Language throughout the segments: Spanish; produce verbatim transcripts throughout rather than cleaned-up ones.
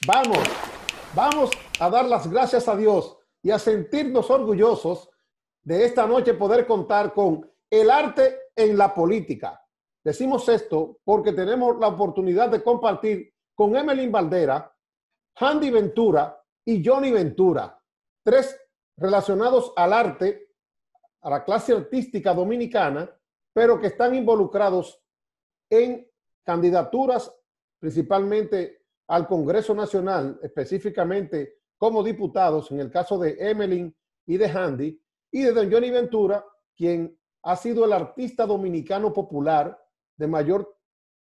Vamos, vamos a dar las gracias a Dios y a sentirnos orgullosos de esta noche poder contar con el arte en la política. Decimos esto porque tenemos la oportunidad de compartir con Emelín Valdera, Handy Ventura y Johnny Ventura, tres relacionados al arte, a la clase artística dominicana, pero que están involucrados en candidaturas principalmente al Congreso Nacional, específicamente como diputados, en el caso de Emelín y de Handy, y de don Johnny Ventura, quien ha sido el artista dominicano popular de mayor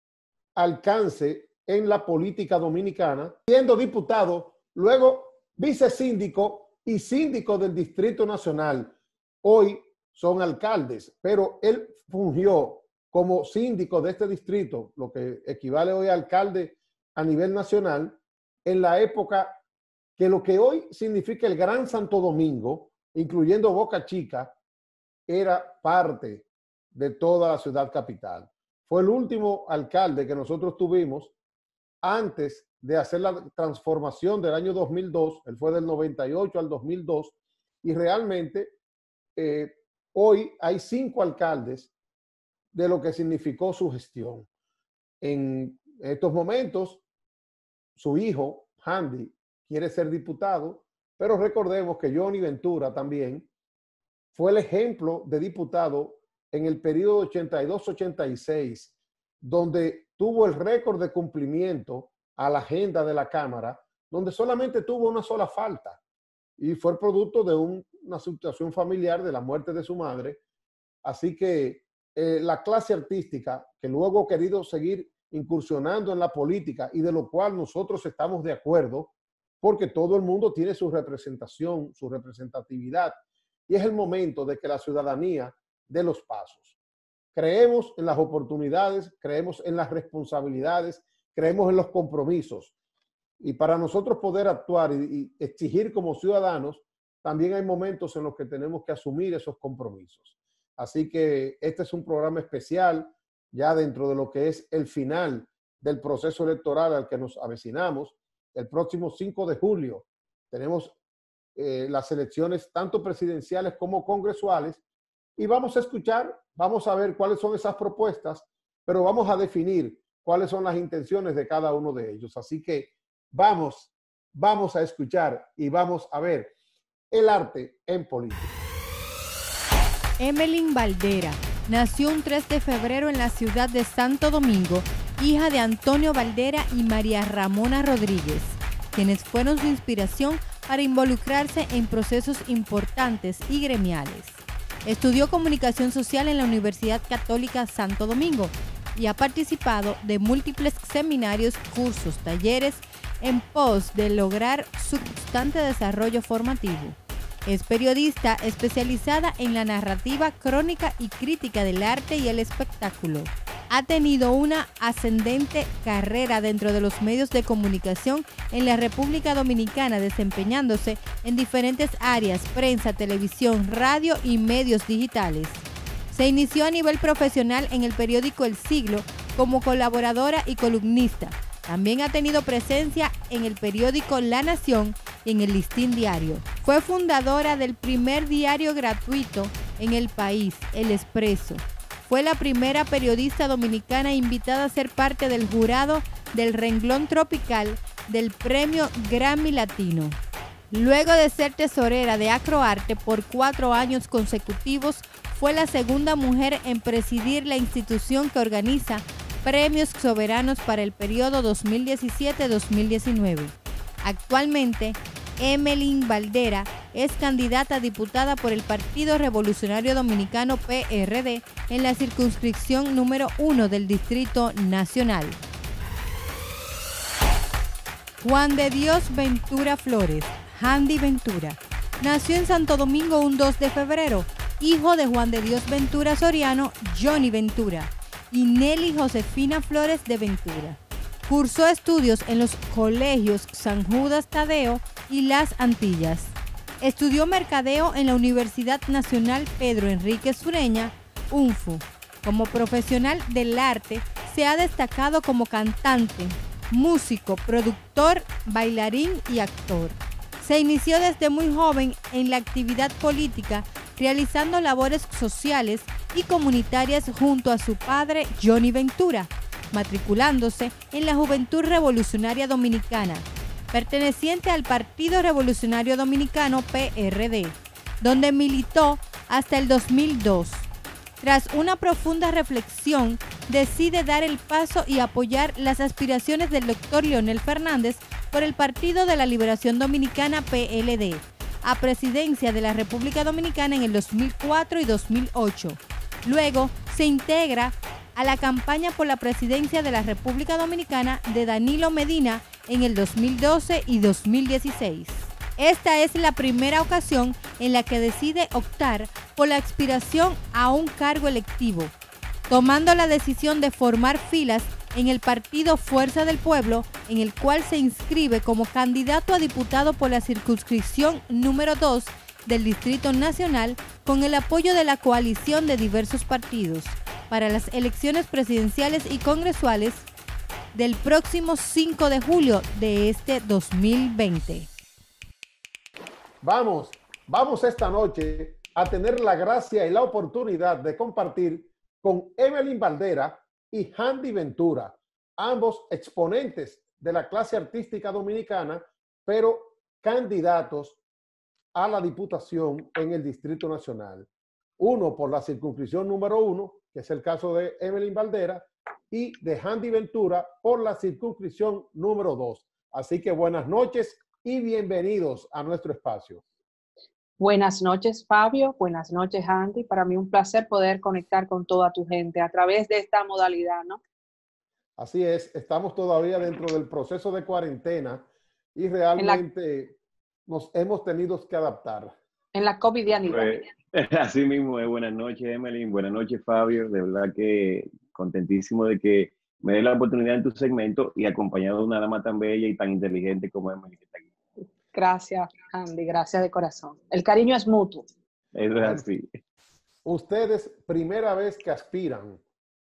alcance en la política dominicana, siendo diputado, luego vicesíndico y síndico del Distrito Nacional. Hoy son alcaldes, pero él fungió como síndico de este distrito, lo que equivale hoy a alcalde a nivel nacional, en la época que lo que hoy significa el Gran Santo Domingo, incluyendo Boca Chica, era parte de toda la ciudad capital. Fue el último alcalde que nosotros tuvimos antes de hacer la transformación del año dos mil dos. Él fue del noventa y ocho al dos mil dos, y realmente eh, hoy hay cinco alcaldes de lo que significó su gestión. En estos momentos, su hijo, Handy, quiere ser diputado, pero recordemos que Johnny Ventura también fue el ejemplo de diputado en el periodo ochenta y dos ochenta y seis, donde tuvo el récord de cumplimiento a la agenda de la Cámara, donde solamente tuvo una sola falta, y fue el producto de un, una situación familiar de la muerte de su madre. Así que eh, la clase artística, que luego ha querido seguir incursionando en la política, y de lo cual nosotros estamos de acuerdo, porque todo el mundo tiene su representación, su representatividad, y es el momento de que la ciudadanía dé los pasos. Creemos en las oportunidades, creemos en las responsabilidades, creemos en los compromisos, y para nosotros poder actuar y, y exigir como ciudadanos, también hay momentos en los que tenemos que asumir esos compromisos. Así que este es un programa especial, ya dentro de lo que es el final del proceso electoral al que nos avecinamos. El próximo cinco de julio tenemos eh, las elecciones tanto presidenciales como congresuales, y vamos a escuchar, vamos a ver cuáles son esas propuestas, pero vamos a definir cuáles son las intenciones de cada uno de ellos. Así que vamos, vamos a escuchar y vamos a ver el arte en política. Emelín Valdera nació un tres de febrero en la ciudad de Santo Domingo, hija de Antonio Valdera y María Ramona Rodríguez, quienes fueron su inspiración para involucrarse en procesos importantes y gremiales. Estudió comunicación social en la Universidad Católica Santo Domingo y ha participado de múltiples seminarios, cursos, talleres en pos de lograr su constante desarrollo formativo. Es periodista especializada en la narrativa, crónica y crítica del arte y el espectáculo. Ha tenido una ascendente carrera dentro de los medios de comunicación en la República Dominicana, desempeñándose en diferentes áreas: prensa, televisión, radio y medios digitales. Se inició a nivel profesional en el periódico El Siglo como colaboradora y columnista. También ha tenido presencia en el periódico La Nación y en el Listín Diario. Fue fundadora del primer diario gratuito en el país, El Expreso. Fue la primera periodista dominicana invitada a ser parte del jurado del renglón tropical del Premio Grammy Latino. Luego de ser tesorera de Acroarte por cuatro años consecutivos, fue la segunda mujer en presidir la institución que organiza Premios Soberanos para el periodo dos mil diecisiete a dos mil diecinueve. Actualmente, Emelín Valdera es candidata a diputada por el Partido Revolucionario Dominicano P R D en la circunscripción número uno del Distrito Nacional. Juan de Dios Ventura Flores, Handy Ventura, nació en Santo Domingo un dos de febrero, hijo de Juan de Dios Ventura Soriano, Johnny Ventura, y Nelly Josefina Flores de Ventura. Cursó estudios en los colegios San Judas Tadeo y Las Antillas. Estudió mercadeo en la Universidad Nacional Pedro Enrique Sureña, U N F U. Como profesional del arte, se ha destacado como cantante, músico, productor, bailarín y actor. Se inició desde muy joven en la actividad política, realizando labores sociales y comunitarias junto a su padre Johnny Ventura, matriculándose en la Juventud Revolucionaria Dominicana, perteneciente al Partido Revolucionario Dominicano P R D, donde militó hasta el dos mil dos. Tras una profunda reflexión, decide dar el paso y apoyar las aspiraciones del doctor Leonel Fernández por el Partido de la Liberación Dominicana P L D, a presidencia de la República Dominicana en el dos mil cuatro y dos mil ocho. Luego se integra a la campaña por la presidencia de la República Dominicana de Danilo Medina en el dos mil doce y dos mil dieciséis. Esta es la primera ocasión en la que decide optar por la aspiración a un cargo electivo, tomando la decisión de formar filas en el partido Fuerza del Pueblo, en el cual se inscribe como candidato a diputado por la circunscripción número dos del Distrito Nacional, con el apoyo de la coalición de diversos partidos, para las elecciones presidenciales y congresuales del próximo cinco de julio de este dos mil veinte. Vamos, vamos esta noche a tener la gracia y la oportunidad de compartir con Evelyn Valdera y Handy Ventura, ambos exponentes de la clase artística dominicana, pero candidatos a la diputación en el Distrito Nacional. Uno por la circunscripción número uno, que es el caso de Evelyn Valdera, y de Handy Ventura por la circunscripción número dos. Así que buenas noches y bienvenidos a nuestro espacio. Buenas noches, Fabio. Buenas noches, Handy. Para mí un placer poder conectar con toda tu gente a través de esta modalidad, ¿no? Así es, estamos todavía dentro del proceso de cuarentena y realmente la, nos hemos tenido que adaptar. En la covidianidad. Pues, así mismo es. Buenas noches, Emelyn. Buenas noches, Fabio. De verdad que contentísimo de que me dé la oportunidad en tu segmento y acompañado de una dama tan bella y tan inteligente como Emelyn que está aquí. Gracias, Andy. Gracias de corazón. El cariño es mutuo. Eso es así. Ustedes, primera vez que aspiran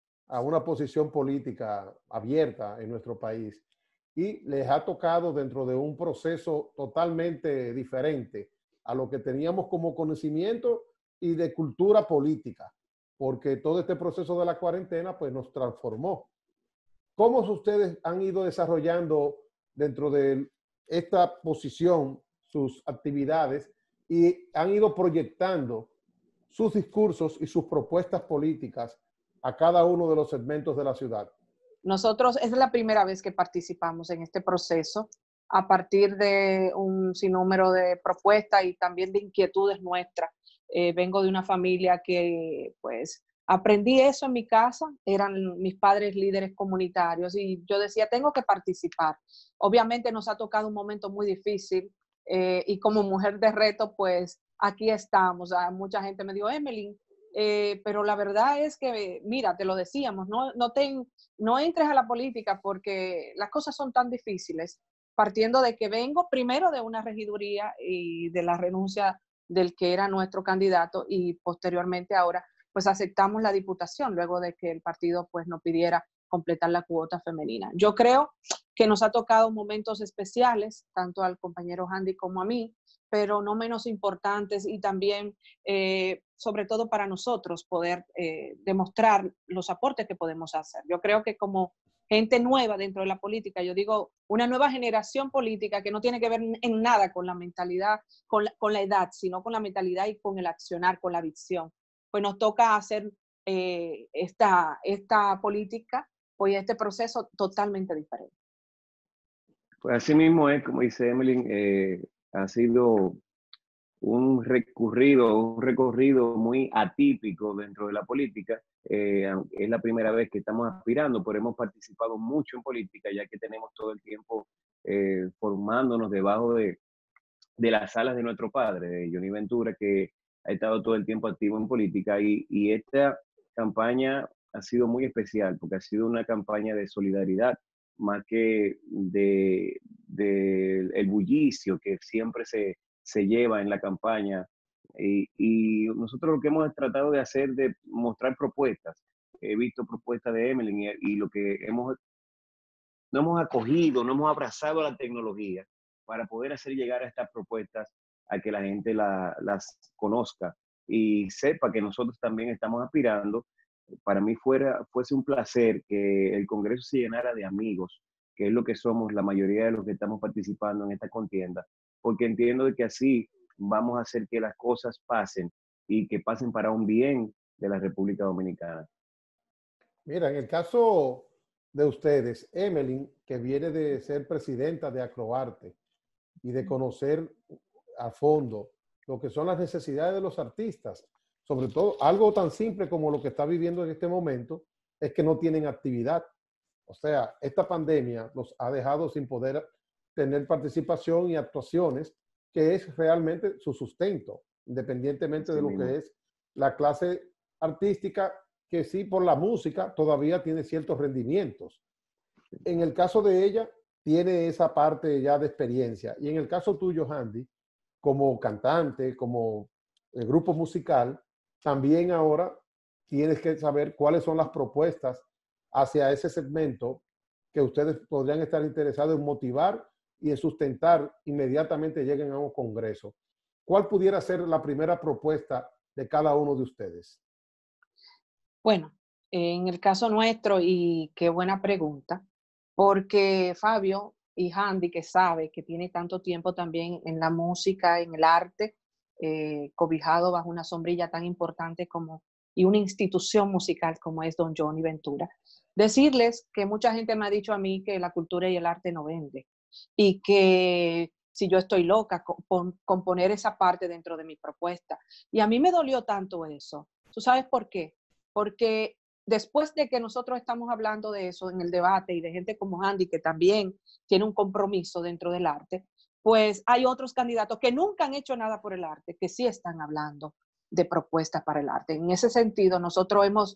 a una posición política abierta en nuestro país y les ha tocado dentro de un proceso totalmente diferente a lo que teníamos como conocimiento y de cultura política, porque todo este proceso de la cuarentena pues nos transformó. ¿Cómo ustedes han ido desarrollando dentro de esta posición sus actividades y han ido proyectando sus discursos y sus propuestas políticas a cada uno de los segmentos de la ciudad? Nosotros, es la primera vez que participamos en este proceso a partir de un sinnúmero de propuestas y también de inquietudes nuestras. Eh, vengo de una familia que, pues, aprendí eso en mi casa, eran mis padres líderes comunitarios y yo decía, tengo que participar. Obviamente nos ha tocado un momento muy difícil eh, y como mujer de reto, pues, aquí estamos. Ah, mucha gente me dijo, Emelyn, Eh, pero la verdad es que, mira, te lo decíamos, no, no, te, no entres a la política porque las cosas son tan difíciles, partiendo de que vengo primero de una regiduría y de la renuncia del que era nuestro candidato y posteriormente ahora, pues aceptamos la diputación luego de que el partido pues nos pidiera completar la cuota femenina. Yo creo que nos ha tocado momentos especiales, tanto al compañero Handy como a mí, pero no menos importantes y también, eh, sobre todo para nosotros, poder eh, demostrar los aportes que podemos hacer. Yo creo que como gente nueva dentro de la política, yo digo una nueva generación política que no tiene que ver en nada con la mentalidad, con la, con la edad, sino con la mentalidad y con el accionar, con la visión. Pues nos toca hacer eh, esta, esta política, pues este proceso totalmente diferente. Pues así mismo es, como dice Emelyn, eh, ha sido un recorrido, un recorrido muy atípico dentro de la política. Eh, es la primera vez que estamos aspirando, pero hemos participado mucho en política, ya que tenemos todo el tiempo eh, formándonos debajo de, de las alas de nuestro padre, de Johnny Ventura, que ha estado todo el tiempo activo en política. Y, y esta campaña ha sido muy especial, porque ha sido una campaña de solidaridad, más que de, de el bullicio que siempre se, se lleva en la campaña. Y, y nosotros lo que hemos tratado de hacer de mostrar propuestas. He visto propuestas de Emelyn y, y lo que hemos no hemos acogido, no hemos abrazado la tecnología para poder hacer llegar a estas propuestas a que la gente la, las conozca y sepa que nosotros también estamos aspirando. Para mí fuera, fuese un placer que el Congreso se llenara de amigos, que es lo que somos la mayoría de los que estamos participando en esta contienda, porque entiendo de que así vamos a hacer que las cosas pasen y que pasen para un bien de la República Dominicana. Mira, en el caso de ustedes, Emelyn, que viene de ser presidenta de Acroarte y de conocer a fondo lo que son las necesidades de los artistas, sobre todo algo tan simple como lo que está viviendo en este momento, es que no tienen actividad. O sea, esta pandemia los ha dejado sin poder tener participación y actuaciones, que es realmente su sustento, independientemente de lo que es la clase artística, que sí por la música todavía tiene ciertos rendimientos. En el caso de ella, tiene esa parte ya de experiencia. Y en el caso tuyo, Handy, como cantante, como el grupo musical, también ahora tienes que saber cuáles son las propuestas hacia ese segmento que ustedes podrían estar interesados en motivar y en sustentar inmediatamente lleguen a un congreso. ¿Cuál pudiera ser la primera propuesta de cada uno de ustedes? Bueno, en el caso nuestro, y qué buena pregunta, porque Fabio y Handy, que sabe que tiene tanto tiempo también en la música, en el arte, eh, cobijado bajo una sombrilla tan importante como y una institución musical como es Don Johnny Ventura, decirles que mucha gente me ha dicho a mí que la cultura y el arte no vende y que si yo estoy loca con, con poner esa parte dentro de mi propuesta. Y a mí me dolió tanto eso. ¿Tú sabes por qué? Porque después de que nosotros estamos hablando de eso en el debate y de gente como Handy, que también tiene un compromiso dentro del arte, pues hay otros candidatos que nunca han hecho nada por el arte, que sí están hablando de propuestas para el arte. En ese sentido, nosotros hemos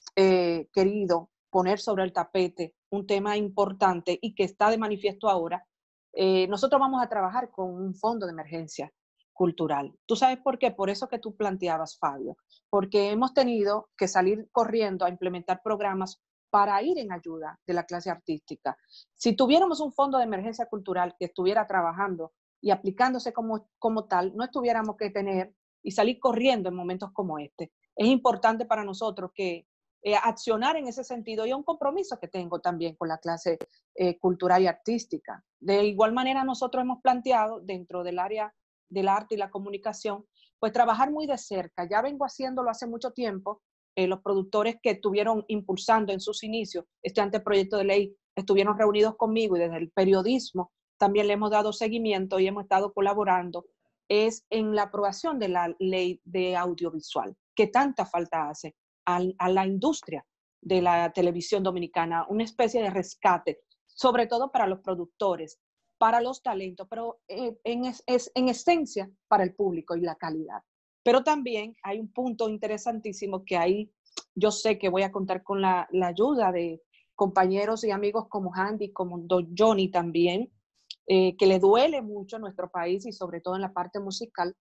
eh, querido poner sobre el tapete un tema importante y que está de manifiesto ahora. Eh, nosotros vamos a trabajar con un fondo de emergencia cultural. ¿Tú sabes por qué? Por eso que tú planteabas, Fabio, porque hemos tenido que salir corriendo a implementar programas para ir en ayuda de la clase artística. Si tuviéramos un fondo de emergencia cultural que estuviera trabajando y aplicándose como, como tal, no estuviéramos que tener y salir corriendo en momentos como este. Es importante para nosotros que eh, accionar en ese sentido y un compromiso que tengo también con la clase eh, cultural y artística. De igual manera, nosotros hemos planteado dentro del área del arte y la comunicación, pues trabajar muy de cerca. Ya vengo haciéndolo hace mucho tiempo. Eh, los productores que estuvieron impulsando en sus inicios este anteproyecto de ley estuvieron reunidos conmigo y desde el periodismo también le hemos dado seguimiento y hemos estado colaborando es en la aprobación de la ley de audiovisual, que tanta falta hace a, a la industria de la televisión dominicana, una especie de rescate, sobre todo para los productores, para los talentos, pero eh, en, es, es, en esencia para el público y la calidad. Pero también hay un punto interesantísimo que ahí yo sé que voy a contar con la, la ayuda de compañeros y amigos como Handy, como Don Johnny también, eh, que le duele mucho a nuestro país y sobre todo en la parte musical,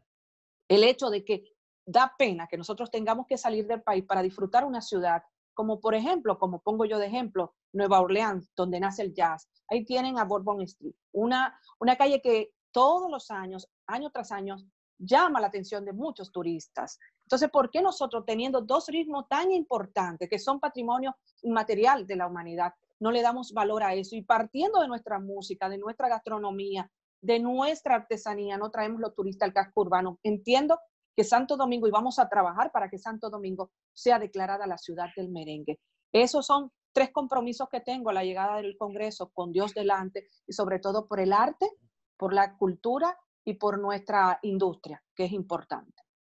el hecho de que da pena que nosotros tengamos que salir del país para disfrutar una ciudad, como por ejemplo, como pongo yo de ejemplo, Nueva Orleans, donde nace el jazz. Ahí tienen a Bourbon Street, una, una calle que todos los años, año tras año, llama la atención de muchos turistas. Entonces, ¿por qué nosotros, teniendo dos ritmos tan importantes, que son patrimonio inmaterial de la humanidad, no le damos valor a eso? Y partiendo de nuestra música, de nuestra gastronomía, de nuestra artesanía, no traemos los turistas al casco urbano. Entiendo que Santo Domingo, y vamos a trabajar para que Santo Domingo sea declarada la ciudad del merengue. Esos son tres compromisos que tengo a la llegada del Congreso, con Dios delante, y sobre todo por el arte, por la cultura y por nuestra industria, que es importante.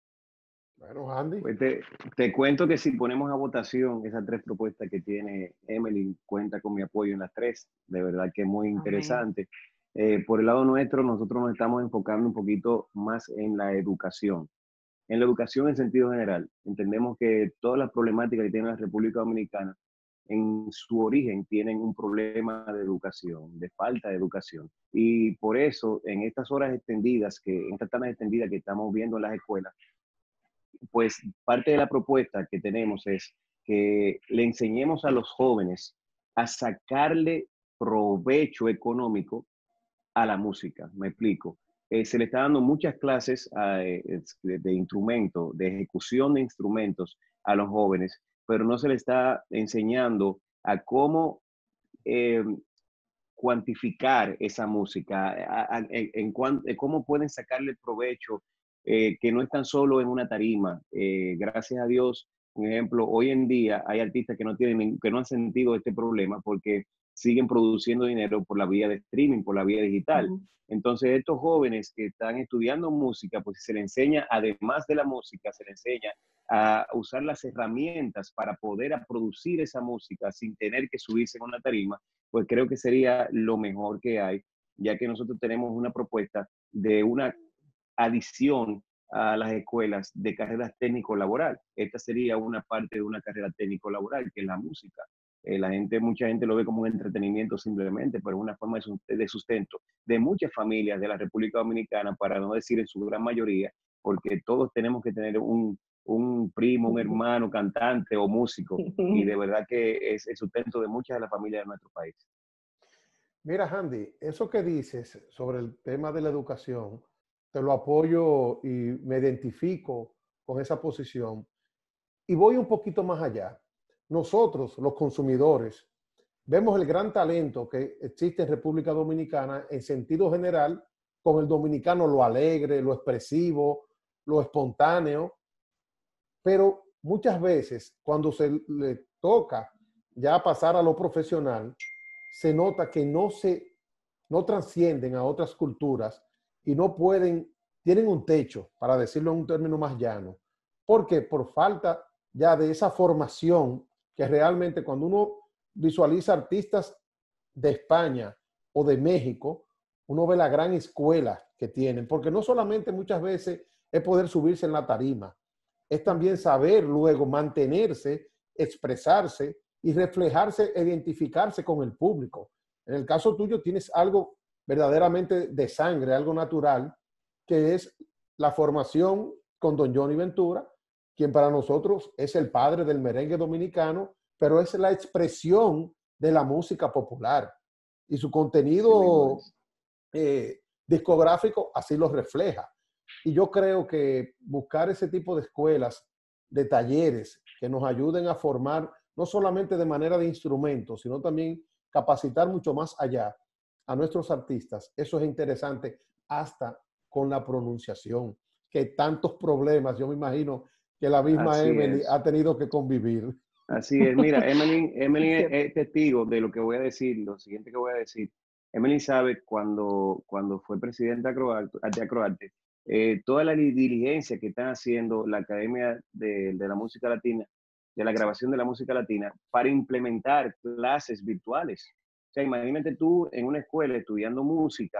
Bueno, Handy. Pues te, te cuento que si ponemos a votación esas tres propuestas que tiene Emelyn, cuenta con mi apoyo en las tres. De verdad que es muy interesante. Eh, por el lado nuestro, nosotros nos estamos enfocando un poquito más en la educación. En la educación en sentido general. Entendemos que todas las problemáticas que tiene la República Dominicana, en su origen tienen un problema de educación, de falta de educación. Y por eso, en estas horas extendidas, que, en estas tareas extendidas que estamos viendo en las escuelas, pues parte de la propuesta que tenemos es que le enseñemos a los jóvenes a sacarle provecho económico a la música. Me explico. Eh, se le está dando muchas clases eh, de, de instrumentos, de ejecución de instrumentos a los jóvenes, pero no se le está enseñando a cómo eh, cuantificar esa música, a, a, en, en, cuan, en cómo pueden sacarle provecho, eh, que no están solo en una tarima. Eh, gracias a Dios, por ejemplo, hoy en día hay artistas que no, tienen, que no han sentido este problema porque siguen produciendo dinero por la vía de streaming, por la vía digital. Uh-huh. Entonces, estos jóvenes que están estudiando música, pues se les enseña, además de la música, se les enseña a usar las herramientas para poder a producir esa música sin tener que subirse en una tarima, pues creo que sería lo mejor que hay, ya que nosotros tenemos una propuesta de una adición a las escuelas de carreras técnico-laboral. Esta sería una parte de una carrera técnico-laboral, que es la música. Eh, la gente, mucha gente lo ve como un entretenimiento simplemente, pero es una forma de sustento de muchas familias de la República Dominicana, para no decir en su gran mayoría, porque todos tenemos que tener un, un primo, un hermano cantante o músico, y de verdad que es el sustento de muchas de las familias de nuestro país. Mira, Handy, eso que dices sobre el tema de la educación, te lo apoyo y me identifico con esa posición. Y voy un poquito más allá. Nosotros, los consumidores, vemos el gran talento que existe en República Dominicana en sentido general, con el dominicano lo alegre, lo expresivo, lo espontáneo, pero muchas veces cuando se le toca ya pasar a lo profesional, se nota que no se, no trascienden a otras culturas y no pueden, tienen un techo, para decirlo en un término más llano. ¿Por qué? Por falta ya de esa formación que realmente cuando uno visualiza artistas de España o de México, uno ve la gran escuela que tienen, porque no solamente muchas veces es poder subirse en la tarima, es también saber luego mantenerse, expresarse y reflejarse, identificarse con el público. En el caso tuyo tienes algo verdaderamente de sangre, algo natural, que es la formación con don Johnny Ventura, quien para nosotros es el padre del merengue dominicano, pero es la expresión de la música popular. Y su contenido eh, discográfico así lo refleja. Y yo creo que buscar ese tipo de escuelas, de talleres, que nos ayuden a formar, no solamente de manera de instrumentos, sino también capacitar mucho más allá a nuestros artistas, eso es interesante, hasta con la pronunciación, que tantos problemas, yo me imagino, que la misma Así Emily es. ha tenido que convivir. Así es. Mira, Emily, Emily es, es testigo de lo que voy a decir, lo siguiente que voy a decir. Emily sabe cuando, cuando fue presidenta de Acroarte, eh, toda la diligencia que están haciendo la Academia de, de la Música Latina, de la grabación de la música latina, para implementar clases virtuales. O sea, imagínate tú en una escuela estudiando música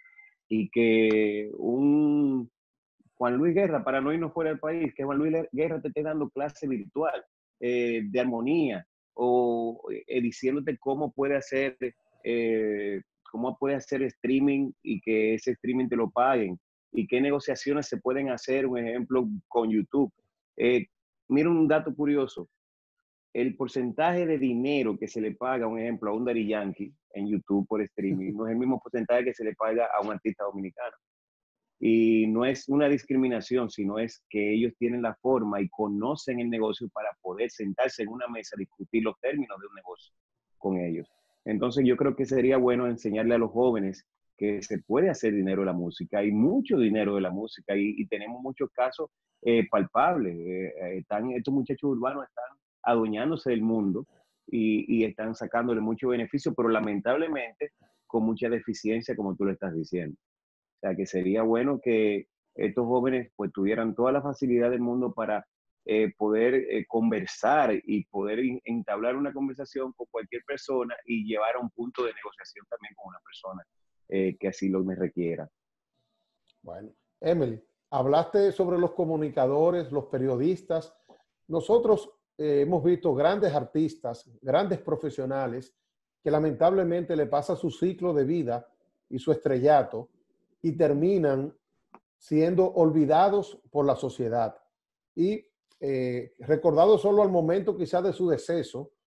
y que un Juan Luis Guerra, para no irnos fuera del país, que Juan Luis Guerra te esté dando clase virtual eh, de armonía o eh, diciéndote cómo puede hacer eh, cómo puede hacer streaming y que ese streaming te lo paguen y qué negociaciones se pueden hacer, un ejemplo, con YouTube. Eh, mira un dato curioso. El porcentaje de dinero que se le paga, un ejemplo, a un Daddy Yankee en YouTube por streaming, no es el mismo porcentaje que se le paga a un artista dominicano. Y no es una discriminación, sino es que ellos tienen la forma y conocen el negocio para poder sentarse en una mesa a discutir los términos de un negocio con ellos. Entonces yo creo que sería bueno enseñarle a los jóvenes que se puede hacer dinero de la música, hay mucho dinero de la música y, y tenemos muchos casos eh, palpables. Eh, están, estos muchachos urbanos están adueñándose del mundo y, y están sacándole mucho beneficio, pero lamentablemente con mucha deficiencia, como tú lo estás diciendo. O sea, que sería bueno que estos jóvenes pues tuvieran toda la facilidad del mundo para eh, poder eh, conversar y poder entablar una conversación con cualquier persona y llevar a un punto de negociación también con una persona eh, que así lo me requiera. Bueno, Emily, hablaste sobre los comunicadores, los periodistas. Nosotros eh, hemos visto grandes artistas, grandes profesionales que lamentablemente le pasa su ciclo de vida y su estrellato y terminan siendo olvidados por la sociedad y eh, recordados solo al momento quizás de su deceso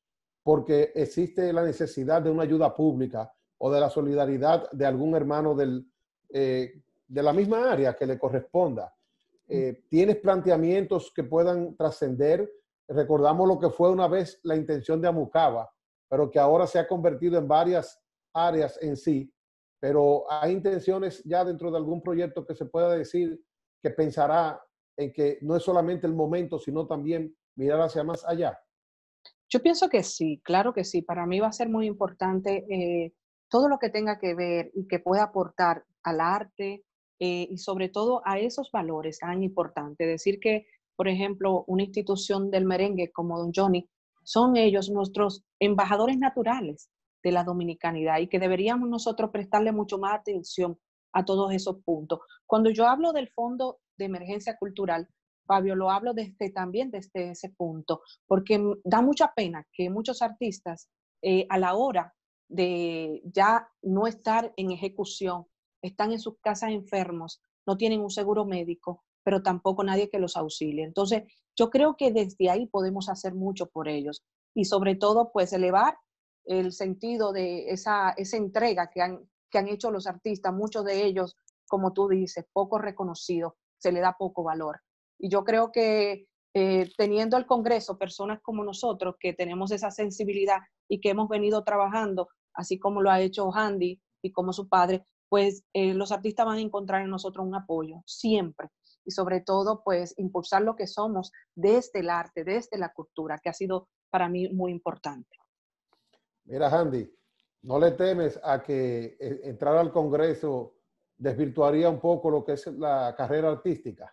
porque existe la necesidad de una ayuda pública o de la solidaridad de algún hermano del, eh, de la misma área que le corresponda. Eh, ¿Tienes planteamientos que puedan trascender? Recordamos lo que fue una vez la intención de Amucaba, pero que ahora se ha convertido en varias áreas en sí. Pero hay intenciones ya dentro de algún proyecto que se pueda decir que pensará en que no es solamente el momento, sino también mirar hacia más allá. Yo pienso que sí, claro que sí. Para mí va a ser muy importante eh, todo lo que tenga que ver y que pueda aportar al arte eh, y sobre todo a esos valores tan importantes. Decir que, por ejemplo, una institución del merengue como Don Johnny, son ellos nuestros embajadores naturales de la dominicanidad y que deberíamos nosotros prestarle mucho más atención a todos esos puntos. Cuando yo hablo del Fondo de Emergencia Cultural, Fabio, lo hablo desde, también desde ese punto, porque da mucha pena que muchos artistas eh, a la hora de ya no estar en ejecución, están en sus casas enfermos, no tienen un seguro médico, pero tampoco nadie que los auxilie. Entonces, yo creo que desde ahí podemos hacer mucho por ellos y sobre todo, pues, elevar el sentido de esa, esa entrega que han, que han hecho los artistas, muchos de ellos, como tú dices, poco reconocidos, se le da poco valor. Y yo creo que eh, teniendo el Congreso personas como nosotros que tenemos esa sensibilidad y que hemos venido trabajando, así como lo ha hecho Handy y como su padre, pues eh, los artistas van a encontrar en nosotros un apoyo, siempre. Y sobre todo, pues impulsar lo que somos desde el arte, desde la cultura, que ha sido para mí muy importante. Mira, Handy, ¿no le temes a que eh, entrar al Congreso desvirtuaría un poco lo que es la carrera artística?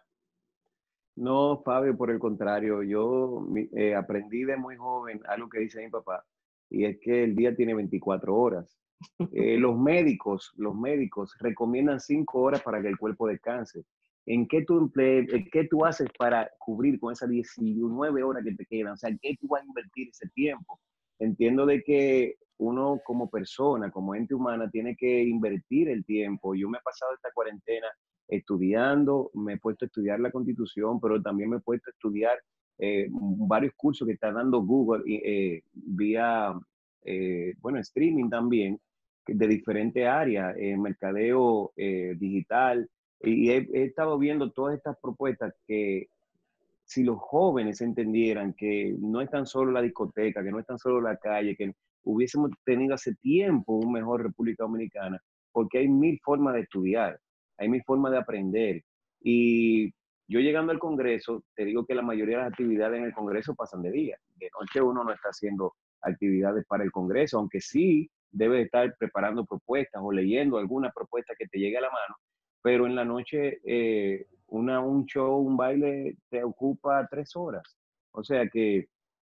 No, Fabio, por el contrario, yo eh, aprendí de muy joven algo que dice mi papá, y es que el día tiene veinticuatro horas. Eh, los médicos, los médicos recomiendan cinco horas para que el cuerpo descanse. ¿En qué tú, en qué tú haces para cubrir con esas diecinueve horas que te quedan? O sea, ¿en qué tú vas a invertir ese tiempo? Entiendo de que uno como persona, como ente humana, tiene que invertir el tiempo. Yo me he pasado esta cuarentena estudiando, me he puesto a estudiar la Constitución, pero también me he puesto a estudiar eh, varios cursos que está dando Google eh, vía, eh, bueno, streaming también, de diferentes áreas, eh, mercadeo eh, digital, y he, he estado viendo todas estas propuestas que si los jóvenes entendieran que no es tan solo la discoteca, que no es tan solo la calle, que hubiésemos tenido hace tiempo un mejor República Dominicana, porque hay mil formas de estudiar, hay mil formas de aprender. Y yo llegando al Congreso, te digo que la mayoría de las actividades en el Congreso pasan de día. De noche uno no está haciendo actividades para el Congreso, aunque sí debe estar preparando propuestas o leyendo alguna propuesta que te llegue a la mano, pero en la noche eh, una, un show, un baile te ocupa tres horas. O sea que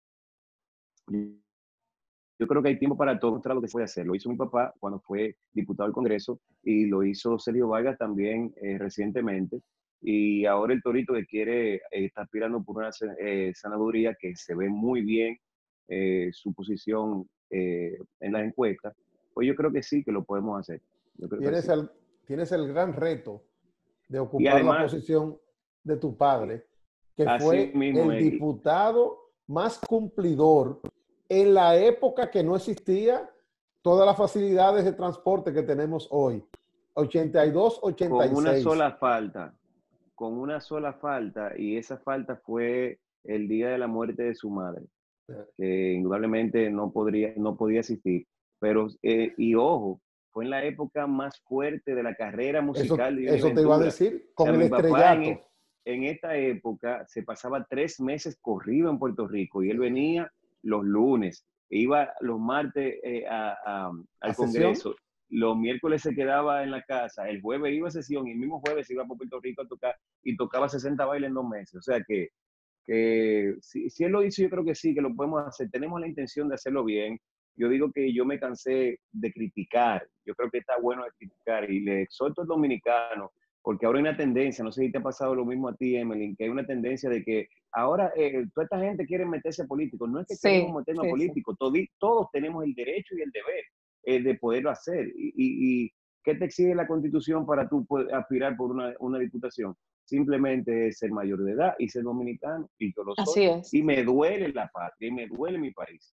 yo creo que hay tiempo para todo lo que se puede hacer. Lo hizo mi papá cuando fue diputado del Congreso y lo hizo Sergio Vargas también eh, recientemente. Y ahora el Torito que quiere, eh, está aspirando por una eh, senaduría que se ve muy bien eh, su posición eh, en las encuestas. Pues yo creo que sí, que lo podemos hacer. Yo creo Tienes, que sí. el, tienes el gran reto de Y ocupar además, la posición de tu padre, que así fue mismo el es. diputado más cumplidor en la época que no existía todas las facilidades de transporte que tenemos hoy. ochenta y dos, ochenta y seis. Con una sola falta, con una sola falta, y esa falta fue el día de la muerte de su madre, que indudablemente no, podría, no podía asistir. Pero, eh, y ojo, fue en la época más fuerte de la carrera Eso, musical de Johnny eso te iba a Ventura. decir, O sea, con el mi papá en, estrellato. en esta época se pasaba tres meses corrido en Puerto Rico y él venía los lunes, iba los martes eh, a, a, al Congreso, los miércoles se quedaba en la casa, el jueves iba a sesión y el mismo jueves iba por Puerto Rico a tocar y tocaba sesenta bailes en dos meses. O sea que, que si, si él lo hizo, yo creo que sí, que lo podemos hacer. Tenemos la intención de hacerlo bien. Yo digo que yo me cansé de criticar. Yo creo que está bueno de criticar y le exhorto al dominicano, porque ahora hay una tendencia, no sé si te ha pasado lo mismo a ti, Emily, que hay una tendencia de que ahora eh, toda esta gente quiere meterse político. No es que Sí, queremos meternos sí, políticos, todos, todos tenemos el derecho y el deber eh, de poderlo hacer. Y, y, y ¿qué te exige la Constitución para tú poder aspirar por una, una diputación? Simplemente es ser mayor de edad y ser dominicano, y yo lo soy. así es. Y me duele la patria, y me duele mi país.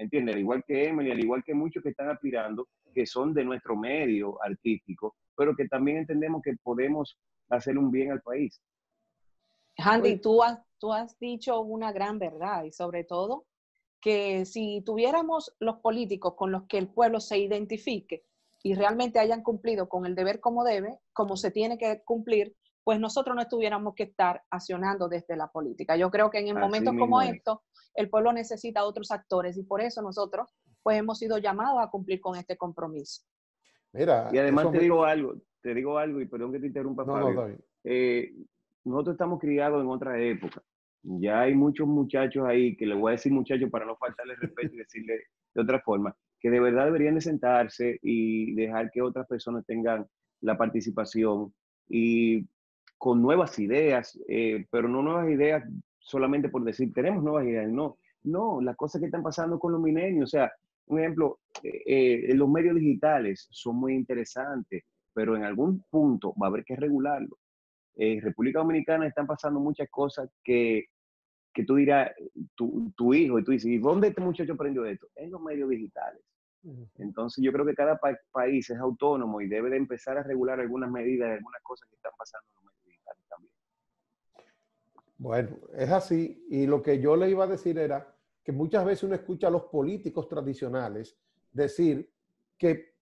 ¿entiendes? Al igual que Emily, al igual que muchos que están aspirando, que son de nuestro medio artístico, pero que también entendemos que podemos hacer un bien al país. Handy, tú has, tú has dicho una gran verdad y sobre todo que si tuviéramos los políticos con los que el pueblo se identifique y realmente hayan cumplido con el deber como debe, como se tiene que cumplir, pues nosotros no tuviéramos que estar accionando desde la política. Yo creo que en momentos como estos, el pueblo necesita otros actores y por eso nosotros pues hemos sido llamados a cumplir con este compromiso. Mira, y además te me... digo algo, te digo algo y perdón que te interrumpa, no, Fabio. No, eh, nosotros estamos criados en otra época. Ya hay muchos muchachos ahí, que les voy a decir muchachos para no faltarles respeto y decirle de otra forma, que de verdad deberían de sentarse y dejar que otras personas tengan la participación y con nuevas ideas, eh, pero no nuevas ideas solamente por decir, tenemos nuevas ideas, no, no, las cosas que están pasando con los milenios, o sea, un ejemplo, eh, eh, los medios digitales son muy interesantes, pero en algún punto va a haber que regularlo. En eh, República Dominicana están pasando muchas cosas que, que tú dirás, tu, tu hijo, y tú dices, ¿y dónde este muchacho aprendió esto? En los medios digitales. Entonces yo creo que cada pa país es autónomo y debe de empezar a regular algunas medidas, algunas cosas que están pasando en los medios digitales también. Bueno, es así. Y lo que yo le iba a decir era que muchas veces uno escucha a los políticos tradicionales decir que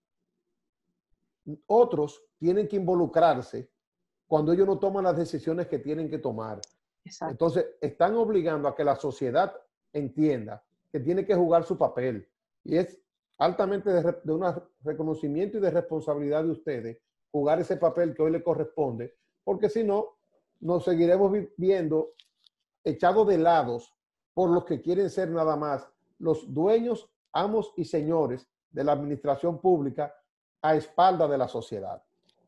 otros tienen que involucrarse cuando ellos no toman las decisiones que tienen que tomar. Exacto. Entonces, están obligando a que la sociedad entienda que tiene que jugar su papel. Y es altamente de, de un reconocimiento y de responsabilidad de ustedes jugar ese papel que hoy le corresponde, porque si no, nos seguiremos viendo echados de lados por los que quieren ser nada más los dueños, amos y señores de la administración pública a espalda de la sociedad.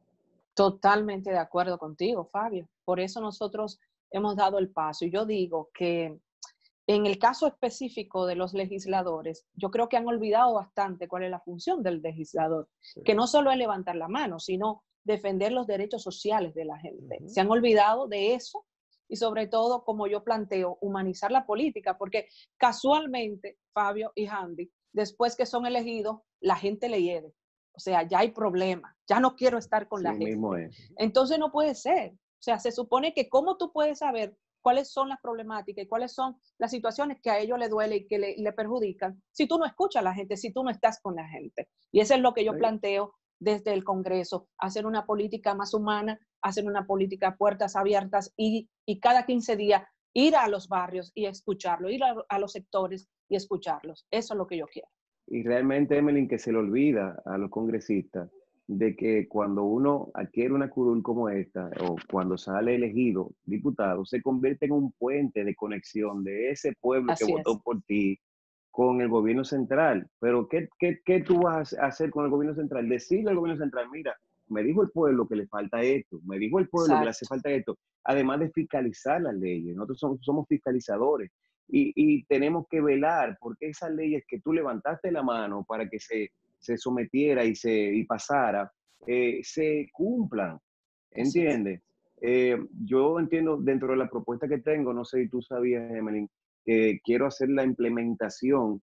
Totalmente de acuerdo contigo, Fabio. Por eso nosotros hemos dado el paso. Y yo digo que en el caso específico de los legisladores, yo creo que han olvidado bastante cuál es la función del legislador, sí. Que no solo es levantar la mano, sino defender los derechos sociales de la gente. Uh-huh. Se han olvidado de eso y sobre todo, como yo planteo, humanizar la política, porque casualmente, Fabio y Handy, después que son elegidos, la gente le hiede. O sea, ya hay problemas, ya no quiero estar con sí, la gente. Mismo es. Entonces no puede ser. O sea, se supone que cómo tú puedes saber cuáles son las problemáticas y cuáles son las situaciones que a ellos les duele y que le, le perjudican si tú no escuchas a la gente, si tú no estás con la gente. Y eso es lo que yo sí. planteo desde el Congreso, hacer una política más humana, hacer una política a puertas abiertas y, y cada quince días ir a los barrios y escucharlos, ir a, a los sectores y escucharlos. Eso es lo que yo quiero. Y realmente, Emily, que se le olvida a los congresistas de que cuando uno adquiere una curul como esta o cuando sale elegido diputado, se convierte en un puente de conexión de ese pueblo Así que es. votó por ti con el gobierno central. Pero ¿qué, qué, ¿qué tú vas a hacer con el gobierno central? Decirle al gobierno central, mira, me dijo el pueblo que le falta esto, me dijo el pueblo Exacto. que le hace falta esto, además de fiscalizar las leyes. Nosotros somos, somos fiscalizadores. Y, y tenemos que velar porque esas leyes que tú levantaste la mano para que se, se sometiera y, se, y pasara, eh, se cumplan, ¿entiendes? Eh, yo entiendo dentro de la propuesta que tengo, no sé si tú sabías, Emelín, que quiero hacer la implementación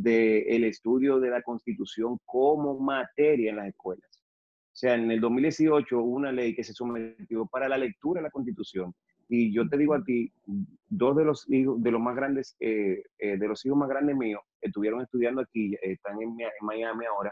del estudio de la Constitución como materia en las escuelas. O sea, en el dos mil dieciocho hubo una ley que se sometió para la lectura de la Constitución. Y yo te digo a ti, dos de los hijos, de los más grandes, eh, eh, de los hijos más grandes míos, estuvieron estudiando aquí, eh, están en, en Miami ahora,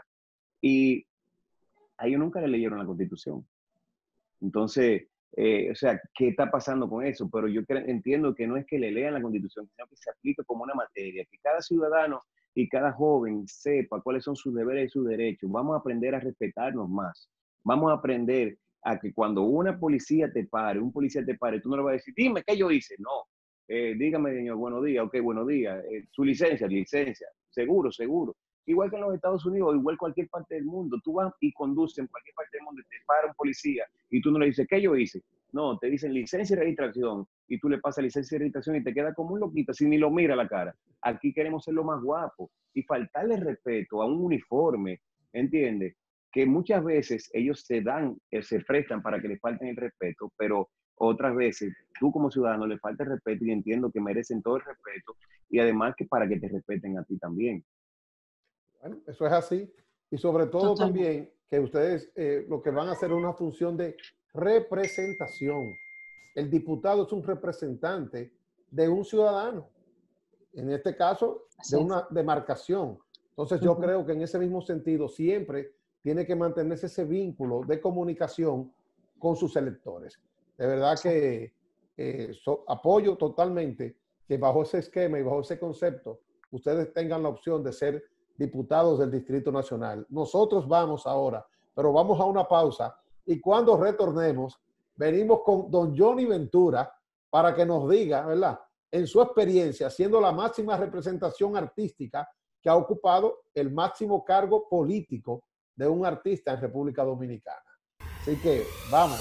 y a ellos nunca le leyeron la Constitución. Entonces, eh, o sea, ¿qué está pasando con eso? Pero yo entiendo que no es que le lean la Constitución, sino que se aplique como una materia, que cada ciudadano y cada joven sepa cuáles son sus deberes y sus derechos. Vamos a aprender a respetarnos más. Vamos a aprender a que cuando una policía te pare, un policía te pare, tú no le vas a decir, dime qué yo hice. No, eh, dígame, señor, buenos días, ok, buenos días. Eh, su licencia, licencia, seguro, seguro. Igual que en los Estados Unidos, igual en cualquier parte del mundo, tú vas y conduces en cualquier parte del mundo, te para un policía y tú no le dices, ¿qué yo hice? No, te dicen licencia y registración y tú le pasas licencia y registración y te queda como un loquito, así ni lo mira a la cara. Aquí queremos ser lo más guapo y faltarle respeto a un uniforme, ¿entiendes? Que muchas veces ellos se dan, se prestan para que le falten el respeto, pero otras veces tú como ciudadano le falta el respeto y entiendo que merecen todo el respeto y además que para que te respeten a ti también. Bueno, eso es así. Y sobre todo Totalmente. también que ustedes eh, lo que van a hacer es una función de representación. El diputado es un representante de un ciudadano, en este caso de Así es. una demarcación. Entonces yo Ujú. creo que en ese mismo sentido siempre tiene que mantenerse ese vínculo de comunicación con sus electores. De verdad que eh, so, apoyo totalmente que bajo ese esquema y bajo ese concepto ustedes tengan la opción de ser diputados del Distrito Nacional. Nosotros vamos ahora, pero vamos a una pausa y cuando retornemos venimos con don Johnny Ventura para que nos diga, ¿verdad?, en su experiencia, siendo la máxima representación artística que ha ocupado el máximo cargo político de un artista en República Dominicana. Así que vamos.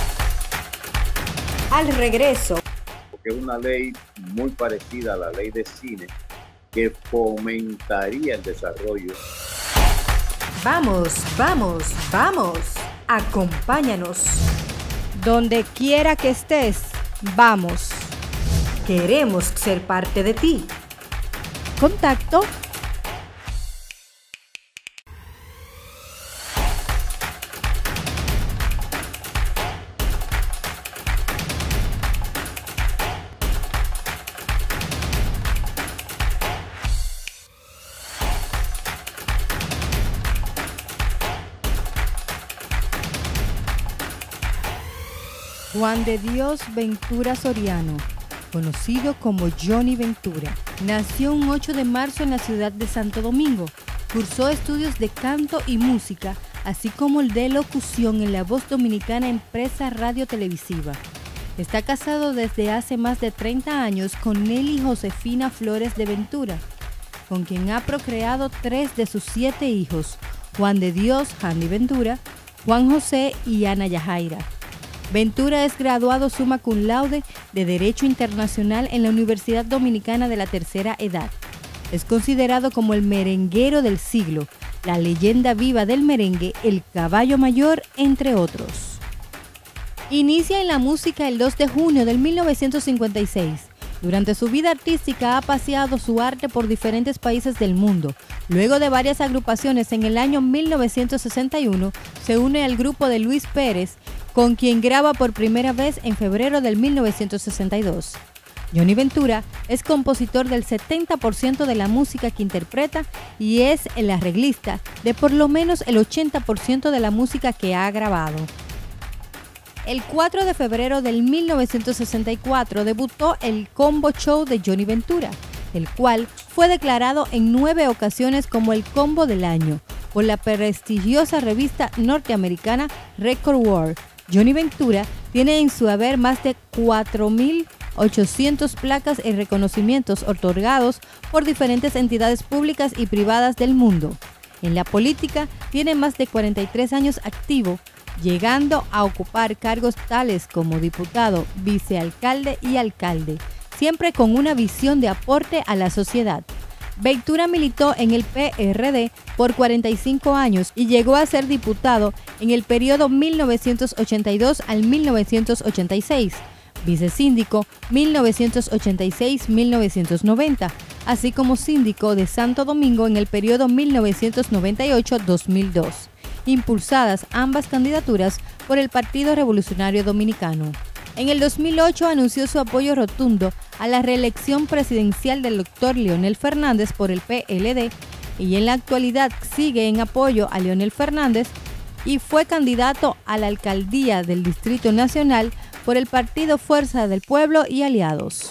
Al regreso. Porque es una ley muy parecida a la ley de cine que fomentaría el desarrollo. Vamos, vamos, vamos. Acompáñanos. Donde quiera que estés, vamos. Queremos ser parte de ti. Contacto. Juan de Dios Ventura Soriano, conocido como Johnny Ventura, nació un ocho de marzo en la ciudad de Santo Domingo. Cursó estudios de canto y música, así como el de locución en La Voz Dominicana, empresa radio-televisiva. Está casado desde hace más de treinta años con Nelly Josefina Flores de Ventura, con quien ha procreado tres de sus siete hijos, Juan de Dios Handy Ventura, Juan José y Ana Yajaira. Ventura es graduado summa cum laude de Derecho Internacional en la Universidad Dominicana de la Tercera Edad. Es considerado como el merenguero del siglo, la leyenda viva del merengue, el caballo mayor, entre otros. Inicia en la música el dos de junio del mil novecientos cincuenta y seis. Durante su vida artística ha paseado su arte por diferentes países del mundo. Luego de varias agrupaciones, en el año mil novecientos sesenta y uno se une al grupo de Luis Pérez, con quien graba por primera vez en febrero del mil novecientos sesenta y dos. Johnny Ventura es compositor del setenta por ciento de la música que interpreta y es el arreglista de por lo menos el ochenta por ciento de la música que ha grabado. El cuatro de febrero del mil novecientos sesenta y cuatro debutó el Combo Show de Johnny Ventura, el cual fue declarado en nueve ocasiones como el combo del año por la prestigiosa revista norteamericana Record World. Johnny Ventura tiene en su haber más de cuatro mil ochocientas placas y reconocimientos otorgados por diferentes entidades públicas y privadas del mundo. En la política tiene más de cuarenta y tres años activo, llegando a ocupar cargos tales como diputado, vicealcalde y alcalde, siempre con una visión de aporte a la sociedad. Ventura militó en el P R D por cuarenta y cinco años y llegó a ser diputado en el periodo mil novecientos ochenta y dos al mil novecientos ochenta y seis, vicesíndico mil novecientos ochenta y seis a mil novecientos noventa, así como síndico de Santo Domingo en el periodo mil novecientos noventa y ocho a dos mil dos, impulsadas ambas candidaturas por el Partido Revolucionario Dominicano. En el dos mil ocho anunció su apoyo rotundo a la reelección presidencial del doctor Leonel Fernández por el P L D y en la actualidad sigue en apoyo a Leonel Fernández y fue candidato a la alcaldía del Distrito Nacional por el Partido Fuerza del Pueblo y Aliados.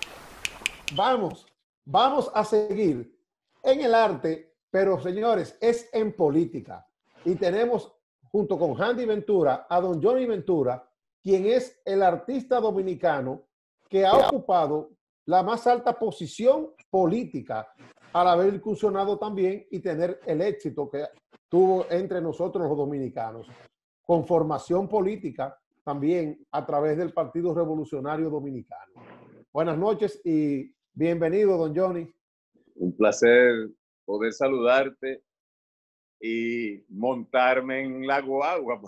Vamos, vamos a seguir en el arte, pero señores, es en política. Y tenemos junto con Handy Ventura a don Johnny Ventura, quien es el artista dominicano que ha ocupado la más alta posición política al haber incursionado también y tener el éxito que tuvo entre nosotros los dominicanos, con formación política también a través del Partido Revolucionario Dominicano. Buenas noches y bienvenido, don Johnny. Un placer poder saludarte y montarme en la guagua.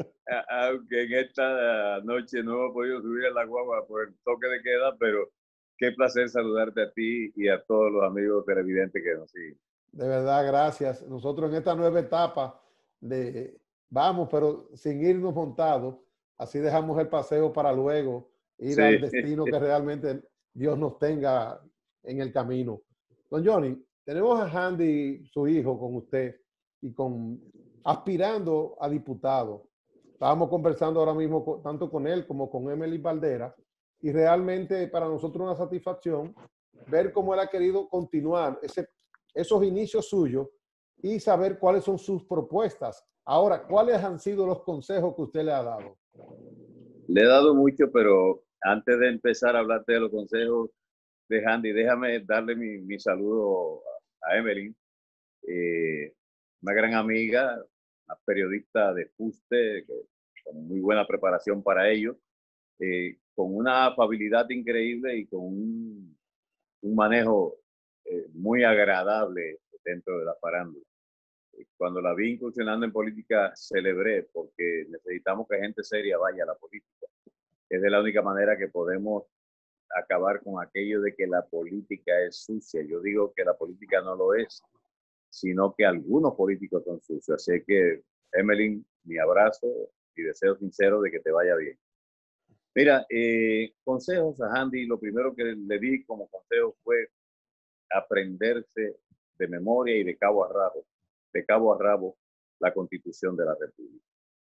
Aunque en esta noche no he podido subir a la guagua por el toque de queda, pero Qué placer saludarte a ti y a todos los amigos televidentes que nos siguen. De verdad, gracias. Nosotros en esta nueva etapa de vamos, pero sin irnos montados, así dejamos el paseo para luego ir Sí. al destino que realmente Dios nos tenga en el camino. Don Johnny, tenemos a Handy, su hijo, con usted y con aspirando a diputado. Estábamos conversando ahora mismo con, tanto con él como con Emily Valdera, y realmente para nosotros una satisfacción ver cómo él ha querido continuar ese, esos inicios suyos y saber cuáles son sus propuestas. Ahora, ¿cuáles han sido los consejos que usted le ha dado? Le he dado mucho, pero antes de empezar a hablarte de los consejos de Handy, déjame darle mi, mi saludo a, a Emily, eh, una gran amiga, una periodista de fuste, que, con muy buena preparación para ello, eh, con una afabilidad increíble y con un, un manejo eh, muy agradable dentro de la farándula. Cuando la vi incursionando en política, celebré, porque necesitamos que gente seria vaya a la política. Es de la única manera que podemos acabar con aquello de que la política es sucia. Yo digo que la política no lo es, sino que algunos políticos son sucios. Así que, Emily, mi abrazo y deseo sincero de que te vaya bien. Mira, eh, consejos a Handy. Lo primero que le di como consejo fue aprenderse de memoria y de cabo a rabo, de cabo a rabo, la Constitución de la República.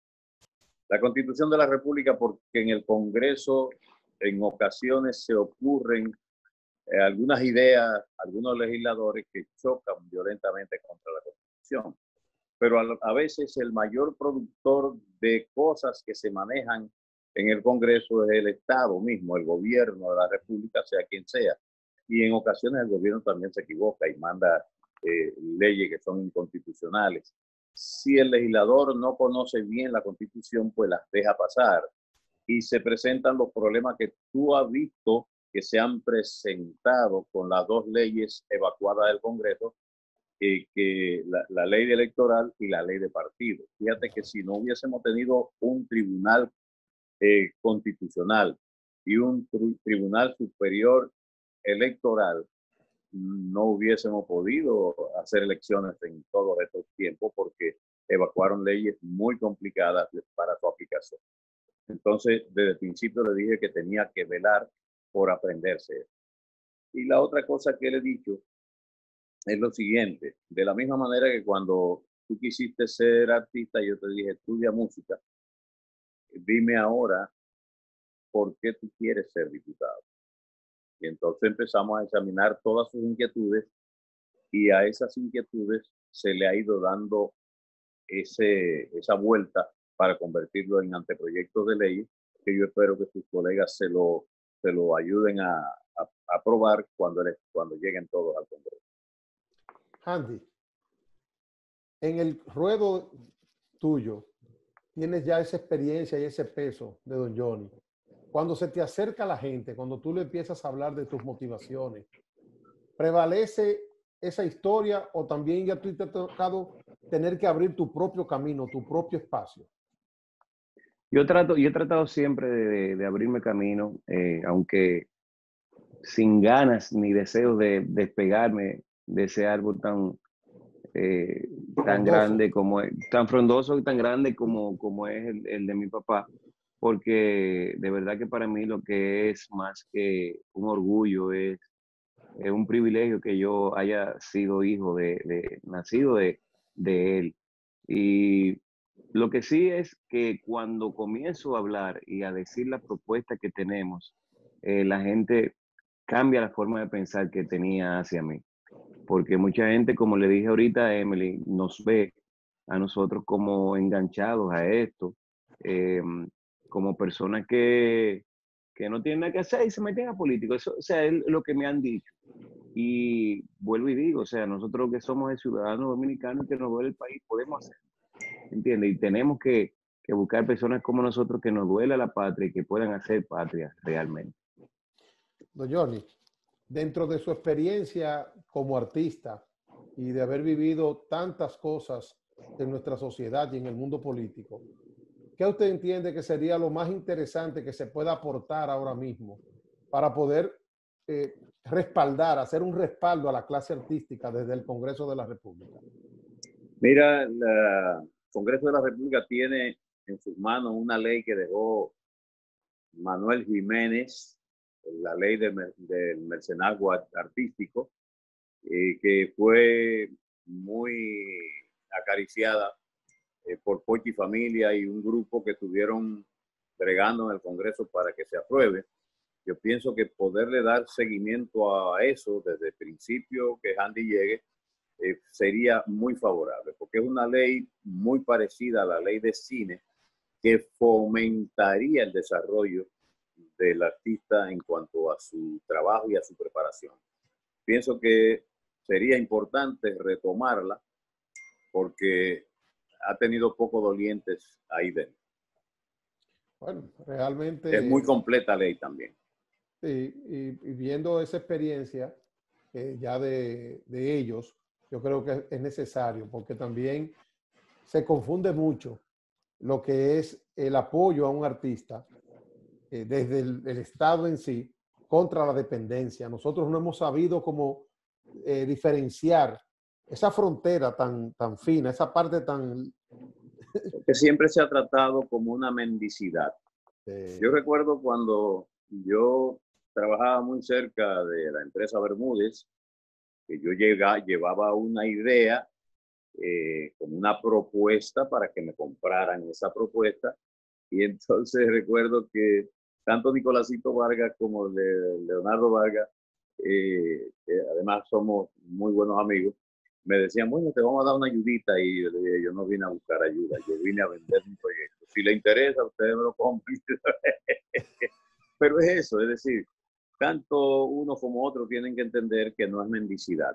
La Constitución de la República, porque en el Congreso en ocasiones se ocurren eh, algunas ideas, algunos legisladores que chocan violentamente contra la Constitución. Pero a, a veces el mayor productor de cosas que se manejan en el Congreso es el Estado mismo, el gobierno de la República, sea quien sea. Y en ocasiones el gobierno también se equivoca y manda eh, leyes que son inconstitucionales. Si el legislador no conoce bien la Constitución, pues las deja pasar. Y se presentan los problemas que tú has visto que se han presentado con las dos leyes evacuadas del Congreso, eh, que la, la ley electoral y la ley de partidos. Fíjate que si no hubiésemos tenido un tribunal eh, constitucional y un tri tribunal superior electoral, no hubiésemos podido hacer elecciones en todos estos tiempos porque evacuaron leyes muy complicadas para su aplicación. Entonces, desde el principio le dije que tenía que velar por aprenderse. Y la otra cosa que le he dicho es lo siguiente: de la misma manera que cuando tú quisiste ser artista, yo te dije, estudia música, dime ahora por qué tú quieres ser diputado. Y entonces empezamos a examinar todas sus inquietudes y a esas inquietudes se le ha ido dando ese, esa vuelta para convertirlo en anteproyectos de ley que yo espero que sus colegas se lo, se lo ayuden a, a, a aprobar cuando, cuando lleguen todos al Congreso. Handy, en el ruedo tuyo tienes ya esa experiencia y ese peso de don Johnny. Cuando se te acerca la gente, cuando tú le empiezas a hablar de tus motivaciones, ¿prevalece esa historia o también ya tú te ha tocado tener que abrir tu propio camino, tu propio espacio? Yo trato, yo he tratado siempre de, de, de abrirme camino, eh, aunque sin ganas ni deseos de despegarme de ese árbol tan, eh, tan grande como es, tan frondoso y tan grande como, como es el, el de mi papá. Porque de verdad que para mí lo que es más que un orgullo es, es un privilegio que yo haya sido hijo de, de nacido de, de él. Y lo que sí es que cuando comienzo a hablar y a decir las propuestas que tenemos, eh, la gente cambia la forma de pensar que tenía hacia mí. Porque mucha gente, como le dije ahorita a Emily, nos ve a nosotros como enganchados a esto. Eh, como personas que, que no tienen nada que hacer y se meten a político. Eso, o sea, es lo que me han dicho. Y vuelvo y digo, o sea, nosotros que somos el ciudadano dominicano y que nos duele el país, podemos hacerlo, ¿entiendes? Y tenemos que, que buscar personas como nosotros que nos duela la patria y que puedan hacer patria realmente. Don Johnny, dentro de su experiencia como artista y de haber vivido tantas cosas en nuestra sociedad y en el mundo político, ¿qué usted entiende que sería lo más interesante que se pueda aportar ahora mismo para poder eh, respaldar, hacer un respaldo a la clase artística desde el Congreso de la República? Mira, el Congreso de la República tiene en sus manos una ley que dejó Manuel Jiménez, la ley de, del mercenazgo artístico, eh, que fue muy acariciada eh, por Pochi Familia y un grupo que estuvieron bregando en el Congreso para que se apruebe. Yo pienso que poderle dar seguimiento a eso desde el principio que Handy llegue eh, sería muy favorable, porque es una ley muy parecida a la ley de cine que fomentaría el desarrollo del artista en cuanto a su trabajo y a su preparación. Pienso que sería importante retomarla porque ha tenido pocos dolientes ahí dentro. Bueno, realmente... Es muy completa ley también. Sí, y, y viendo esa experiencia eh, ya de, de ellos, yo creo que es necesario, porque también se confunde mucho lo que es el apoyo a un artista eh, desde el, el Estado en sí contra la dependencia. Nosotros no hemos sabido cómo eh, diferenciar esa frontera tan, tan fina, esa parte tan... que siempre se ha tratado como una mendicidad. Eh... Yo recuerdo cuando yo trabajaba muy cerca de la empresa Bermúdez, que yo llegaba, llevaba una idea, eh, como una propuesta para que me compraran esa propuesta. Y entonces recuerdo que tanto Nicolásito Vargas como de Leonardo Vargas, eh, que además somos muy buenos amigos, me decían, bueno, te vamos a dar una ayudita. Y yo le dije, yo no vine a buscar ayuda, yo vine a vender un proyecto. Si le interesa, ustedes me lo compren. Pero es eso, es decir, tanto uno como otro tienen que entender que no es mendicidad.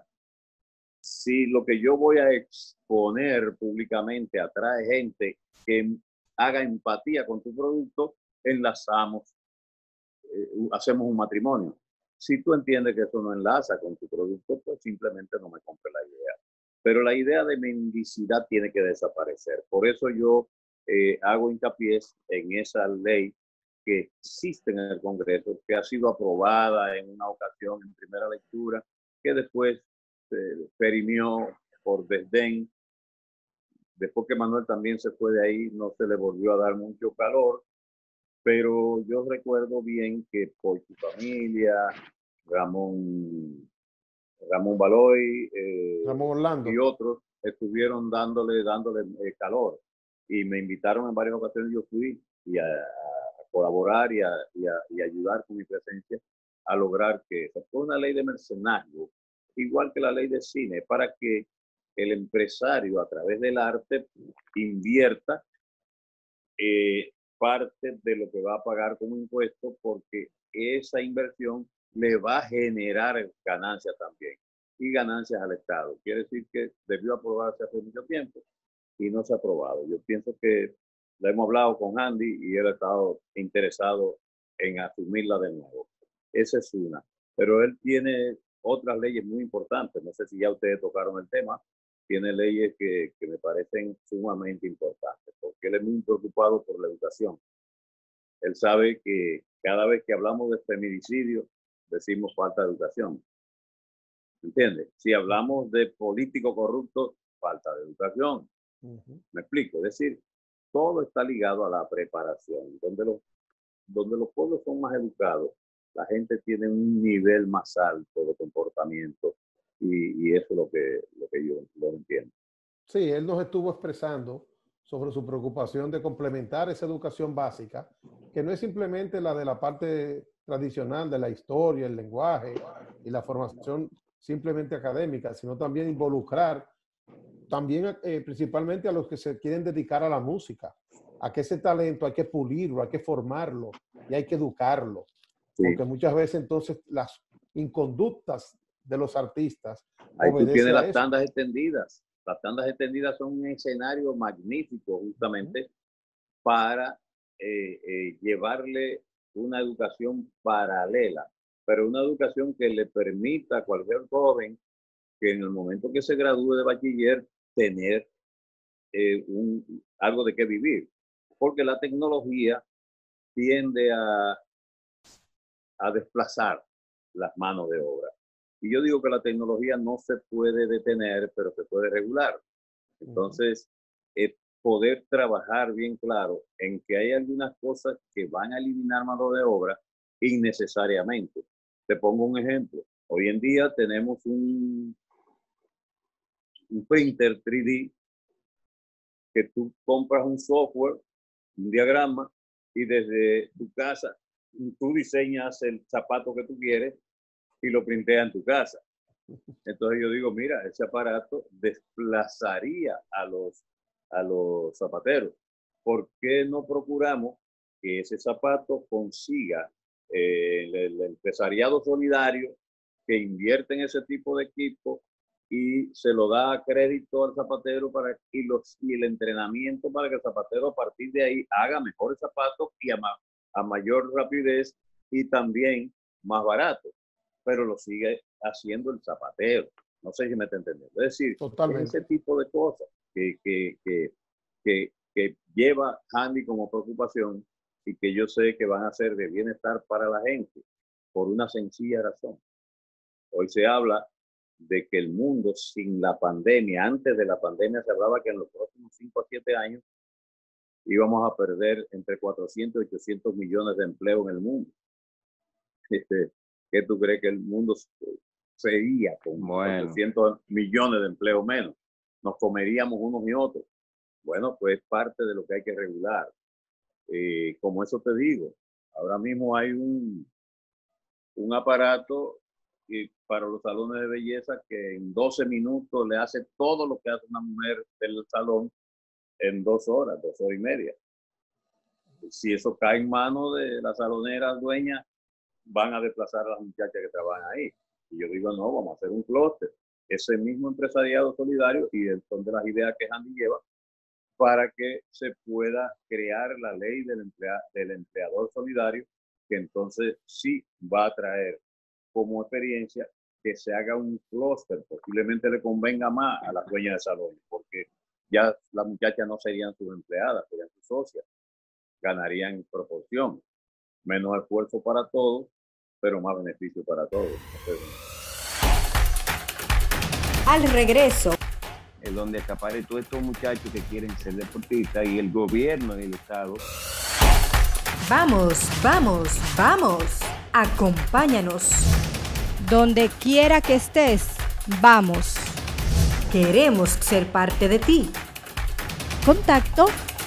Si lo que yo voy a exponer públicamente atrae gente que haga empatía con tu producto, enlazamos, eh, hacemos un matrimonio. Si tú entiendes que eso no enlaza con tu producto, pues simplemente no me compres la idea. Pero la idea de mendicidad tiene que desaparecer. Por eso yo eh, hago hincapié en esa ley que existe en el Congreso, que ha sido aprobada en una ocasión en primera lectura, que después se perimió por desdén. Después que Manuel también se fue de ahí, no se le volvió a dar mucho calor, pero yo recuerdo bien que por su familia, Ramón, Ramón Baloy eh, Ramón Orlando y otros estuvieron dándole, dándole eh, calor, y me invitaron en varias ocasiones. Yo fui y a, a colaborar y a, y, a, y a ayudar con mi presencia a lograr que esa fue una ley de mercenazgo, igual que la ley de cine, para que el empresario a través del arte invierta eh, parte de lo que va a pagar como impuesto, porque esa inversión le va a generar ganancias también y ganancias al Estado. Quiere decir que debió aprobarse hace mucho tiempo y no se ha aprobado. Yo pienso que la hemos hablado con Andy y él ha estado interesado en asumirla de nuevo. Esa es una. Pero él tiene otras leyes muy importantes. No sé si ya ustedes tocaron el tema. Tiene leyes que, que me parecen sumamente importantes, porque él es muy preocupado por la educación. Él sabe que cada vez que hablamos de feminicidio, decimos falta de educación. ¿Entiendes? Si hablamos de políticos corruptos, falta de educación. Uh-huh. ¿Me explico? Es decir, todo está ligado a la preparación. Donde los, donde los pueblos son más educados, la gente tiene un nivel más alto de comportamiento. Y, y eso es lo que, lo que yo lo entiendo. Sí, él nos estuvo expresando sobre su preocupación de complementar esa educación básica, que no es simplemente la de la parte tradicional de la historia, el lenguaje y la formación simplemente académica, sino también involucrar también eh, principalmente a los que se quieren dedicar a la música, a que ese talento hay que pulirlo, hay que formarlo y hay que educarlo. Sí. Porque muchas veces entonces las inconductas de los artistas. Ahí tú tienes las tandas extendidas. Las tandas extendidas son un escenario magnífico justamente uh-huh. para eh, eh, llevarle una educación paralela, pero una educación que le permita a cualquier joven que en el momento que se gradúe de bachiller tener eh, un, algo de qué vivir. Porque la tecnología tiende a, a desplazar las manos de obra. Y yo digo que la tecnología no se puede detener, pero se puede regular. Entonces, eh, poder trabajar bien claro en que hay algunas cosas que van a eliminar mano de obra innecesariamente. Te pongo un ejemplo. Hoy en día tenemos un, un printer tres D que tú compras un software, un diagrama, y desde tu casa tú diseñas el zapato que tú quieres y lo printeas en tu casa. Entonces yo digo, mira, ese aparato desplazaría a los, a los zapateros. ¿Por qué no procuramos que ese zapato consiga eh, el, el empresariado solidario que invierte en ese tipo de equipo y se lo da a crédito al zapatero para, y, los, y el entrenamiento para que el zapatero a partir de ahí haga mejores zapatos y a, ma, a mayor rapidez y también más barato, pero lo sigue haciendo el zapatero? No sé si me está entendiendo. Es decir, Totalmente. ese tipo de cosas que, que, que, que, que lleva Handy como preocupación y que yo sé que van a ser de bienestar para la gente por una sencilla razón. Hoy se habla de que el mundo sin la pandemia, antes de la pandemia se hablaba que en los próximos cinco a siete años íbamos a perder entre cuatrocientos y ochocientos millones de empleos en el mundo. Este, ¿Qué tú crees que el mundo sería con bueno. ochocientos millones de empleos menos? Nos comeríamos unos y otros. Bueno, pues parte de lo que hay que regular. Eh, como eso te digo, ahora mismo hay un, un aparato y para los salones de belleza que en doce minutos le hace todo lo que hace una mujer del salón en dos horas, dos horas y media. Si eso cae en manos de la salonera dueña, van a desplazar a las muchachas que trabajan ahí. Y yo digo, no, vamos a hacer un clúster. Ese mismo empresariado solidario, y son de las ideas que Handy lleva, para que se pueda crear la ley del, emplea, del empleador solidario, que entonces sí va a traer como experiencia que se haga un clúster. Posiblemente le convenga más a las dueñas de salón, porque ya las muchachas no serían sus empleadas, serían sus socias. Ganarían en proporción. Menos esfuerzo para todos, pero más beneficio para todos. Al regreso. Es donde acapare todos estos muchachos que quieren ser deportistas y el gobierno y el Estado. Vamos, vamos, vamos. Acompáñanos. Donde quiera que estés, vamos. Queremos ser parte de ti. Contacto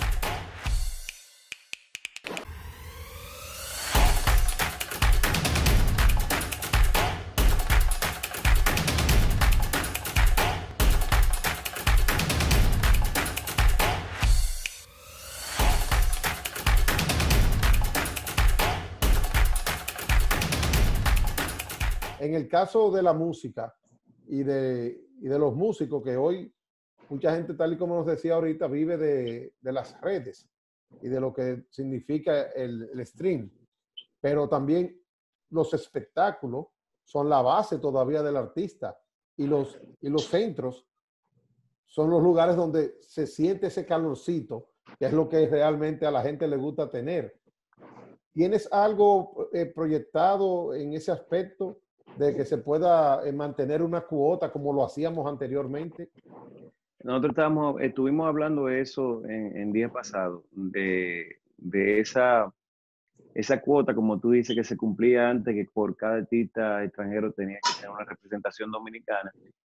en el caso de la música y de, y de los músicos, que hoy mucha gente, tal y como nos decía ahorita, vive de, de las redes y de lo que significa el, el stream, pero también los espectáculos son la base todavía del artista, y los, y los centros son los lugares donde se siente ese calorcito, que es lo que realmente a la gente le gusta tener. ¿Tienes algo eh, proyectado en ese aspecto de que se pueda eh, mantener una cuota como lo hacíamos anteriormente? Nosotros estábamos, estuvimos hablando de eso en, en días pasados, de, de esa, esa cuota, como tú dices, que se cumplía antes, que por cada artista extranjero tenía que tener una representación dominicana.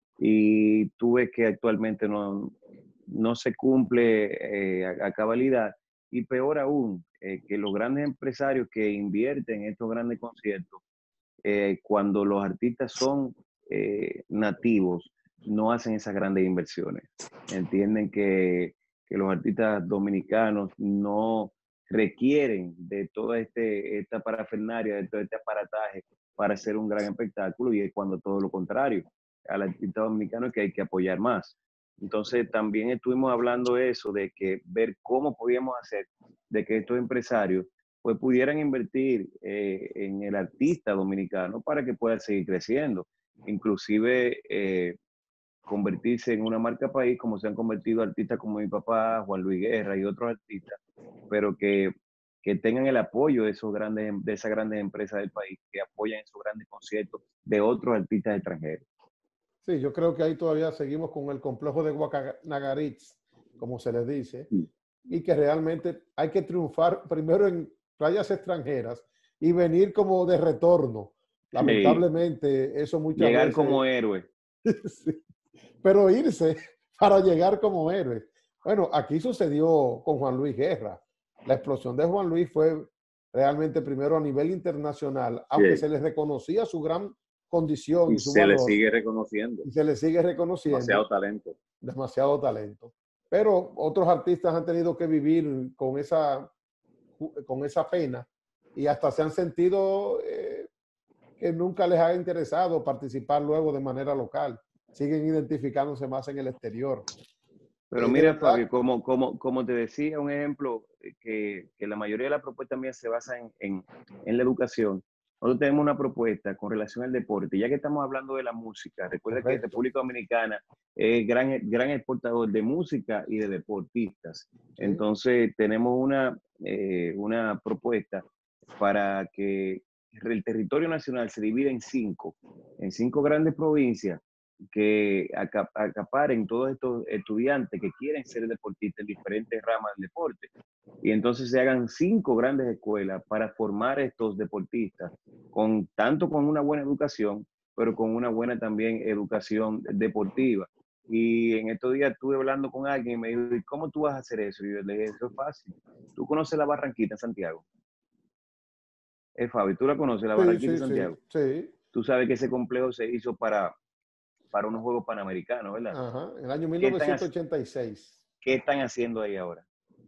Y tú ves que actualmente no, no se cumple eh, a, a cabalidad. Y peor aún, eh, que los grandes empresarios que invierten en estos grandes conciertos, eh, cuando los artistas son eh, nativos, no hacen esas grandes inversiones. Entienden que, que los artistas dominicanos no requieren de toda este, esta parafernaria, de todo este aparataje para hacer un gran espectáculo, y es cuando todo lo contrario. Al artista dominicano es que hay que apoyar más. Entonces también estuvimos hablando de eso, de que ver cómo podíamos hacer de que estos empresarios pues pudieran invertir eh, en el artista dominicano para que pueda seguir creciendo. Inclusive eh, convertirse en una marca país, como se han convertido artistas como mi papá, Juan Luis Guerra y otros artistas, pero que que tengan el apoyo de, esos grandes, de esas grandes empresas del país, que apoyan esos grandes conciertos de otros artistas extranjeros. Sí, yo creo que ahí todavía seguimos con el complejo de Guacanagaritz, como se les dice, Sí. y que realmente hay que triunfar primero en playas extranjeras y venir como de retorno. Lamentablemente, eso muchas Llegar veces... como héroe. Sí. Pero irse para llegar como héroe. Bueno, aquí sucedió con Juan Luis Guerra. La explosión de Juan Luis fue realmente primero a nivel internacional, aunque Sí. se le reconocía su gran condición y, Y su se valor. le sigue reconociendo. Y se le sigue reconociendo. Demasiado talento. Demasiado talento. Pero otros artistas han tenido que vivir con esa, con esa pena y hasta se han sentido eh, que nunca les ha interesado participar luego de manera local. Siguen identificándose más en el exterior. Pero Eh, mira, verdad, Fabio, como, como, como te decía, un ejemplo que, que la mayoría de las propuestas mías se basa en, en, en la educación. Nosotros tenemos una propuesta con relación al deporte. Ya que estamos hablando de la música, recuerda correcto. que República Dominicana es gran, gran exportador de música y de deportistas. Sí. Entonces, tenemos una, eh, una propuesta para que el territorio nacional se divida en cinco, en cinco grandes provincias, que acaparen todos estos estudiantes que quieren ser deportistas en diferentes ramas del deporte. Y entonces se hagan cinco grandes escuelas para formar estos deportistas, con, tanto con una buena educación, pero con una buena también educación deportiva. Y en estos días estuve hablando con alguien y me dijo, ¿y cómo tú vas a hacer eso? Y yo le dije, eso es fácil. ¿Tú conoces la Barranquita en Santiago? Eh, Fabi, ¿tú la conoces, la Sí, Barranquita en sí, Santiago? sí, sí. Tú sabes que ese complejo se hizo para, para unos Juegos Panamericanos, ¿verdad? Ajá, en el año mil ¿Qué novecientos están, ochenta y seis. ¿Qué están haciendo ahí ahora?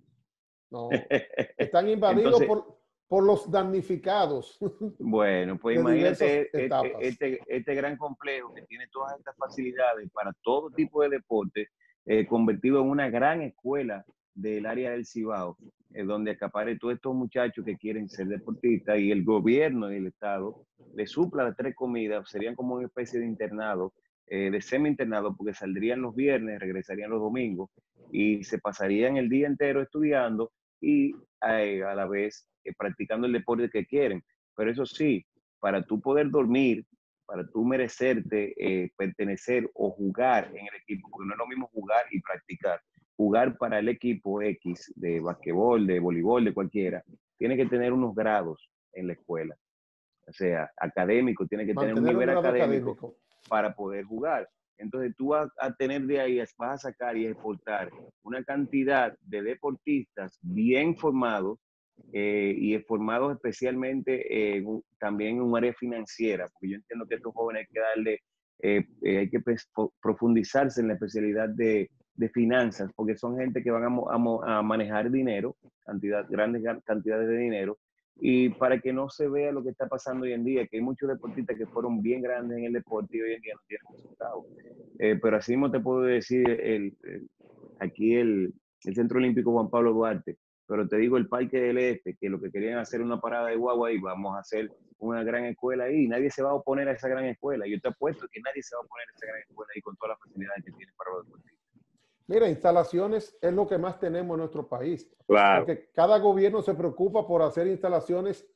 No, están invadidos Entonces, por, por los damnificados. bueno, pues de imagínate diversas etapas. este, este gran complejo que tiene todas estas facilidades para todo tipo de deporte, eh, convertido en una gran escuela del área del Cibao, eh, donde acapare todos estos muchachos que quieren ser deportistas, y el gobierno y el Estado les supla las tres comidas. Serían como una especie de internado, eh, de semi-internado, porque saldrían los viernes, regresarían los domingos y se pasarían el día entero estudiando y eh, a la vez eh, practicando el deporte que quieren. Pero eso sí, para tú poder dormir, para tú merecerte eh, pertenecer o jugar en el equipo, porque no es lo mismo jugar y practicar. Jugar para el equipo X de basquetbol, de voleibol, de cualquiera, tiene que tener unos grados en la escuela. O sea, académico, tiene que tener un Mantener un nivel grado académico, académico para poder jugar. Entonces tú vas a tener de ahí, vas a sacar y exportar una cantidad de deportistas bien formados, eh, y formados especialmente eh, también en un área financiera, porque yo entiendo que a estos jóvenes hay que darle, eh, eh, hay que profundizarse en la especialidad de, de finanzas, porque son gente que van a, a, a manejar dinero, cantidad, grandes cantidades de dinero, y para que no se vea lo que está pasando hoy en día, que hay muchos deportistas que fueron bien grandes en el deporte y hoy en día no tienen resultados. Eh, pero así mismo te puedo decir el, el, aquí el, el Centro Olímpico Juan Pablo Duarte, pero te digo el Parque del Este, que lo que querían hacer una parada de guagua y vamos a hacer una gran escuela ahí. Nadie se va a oponer a esa gran escuela. Yo te apuesto que nadie se va a oponer a esa gran escuela ahí con todas las facilidades que tiene para los deportistas. Mira, instalaciones es lo que más tenemos en nuestro país. Claro. Porque cada gobierno se preocupa por hacer instalaciones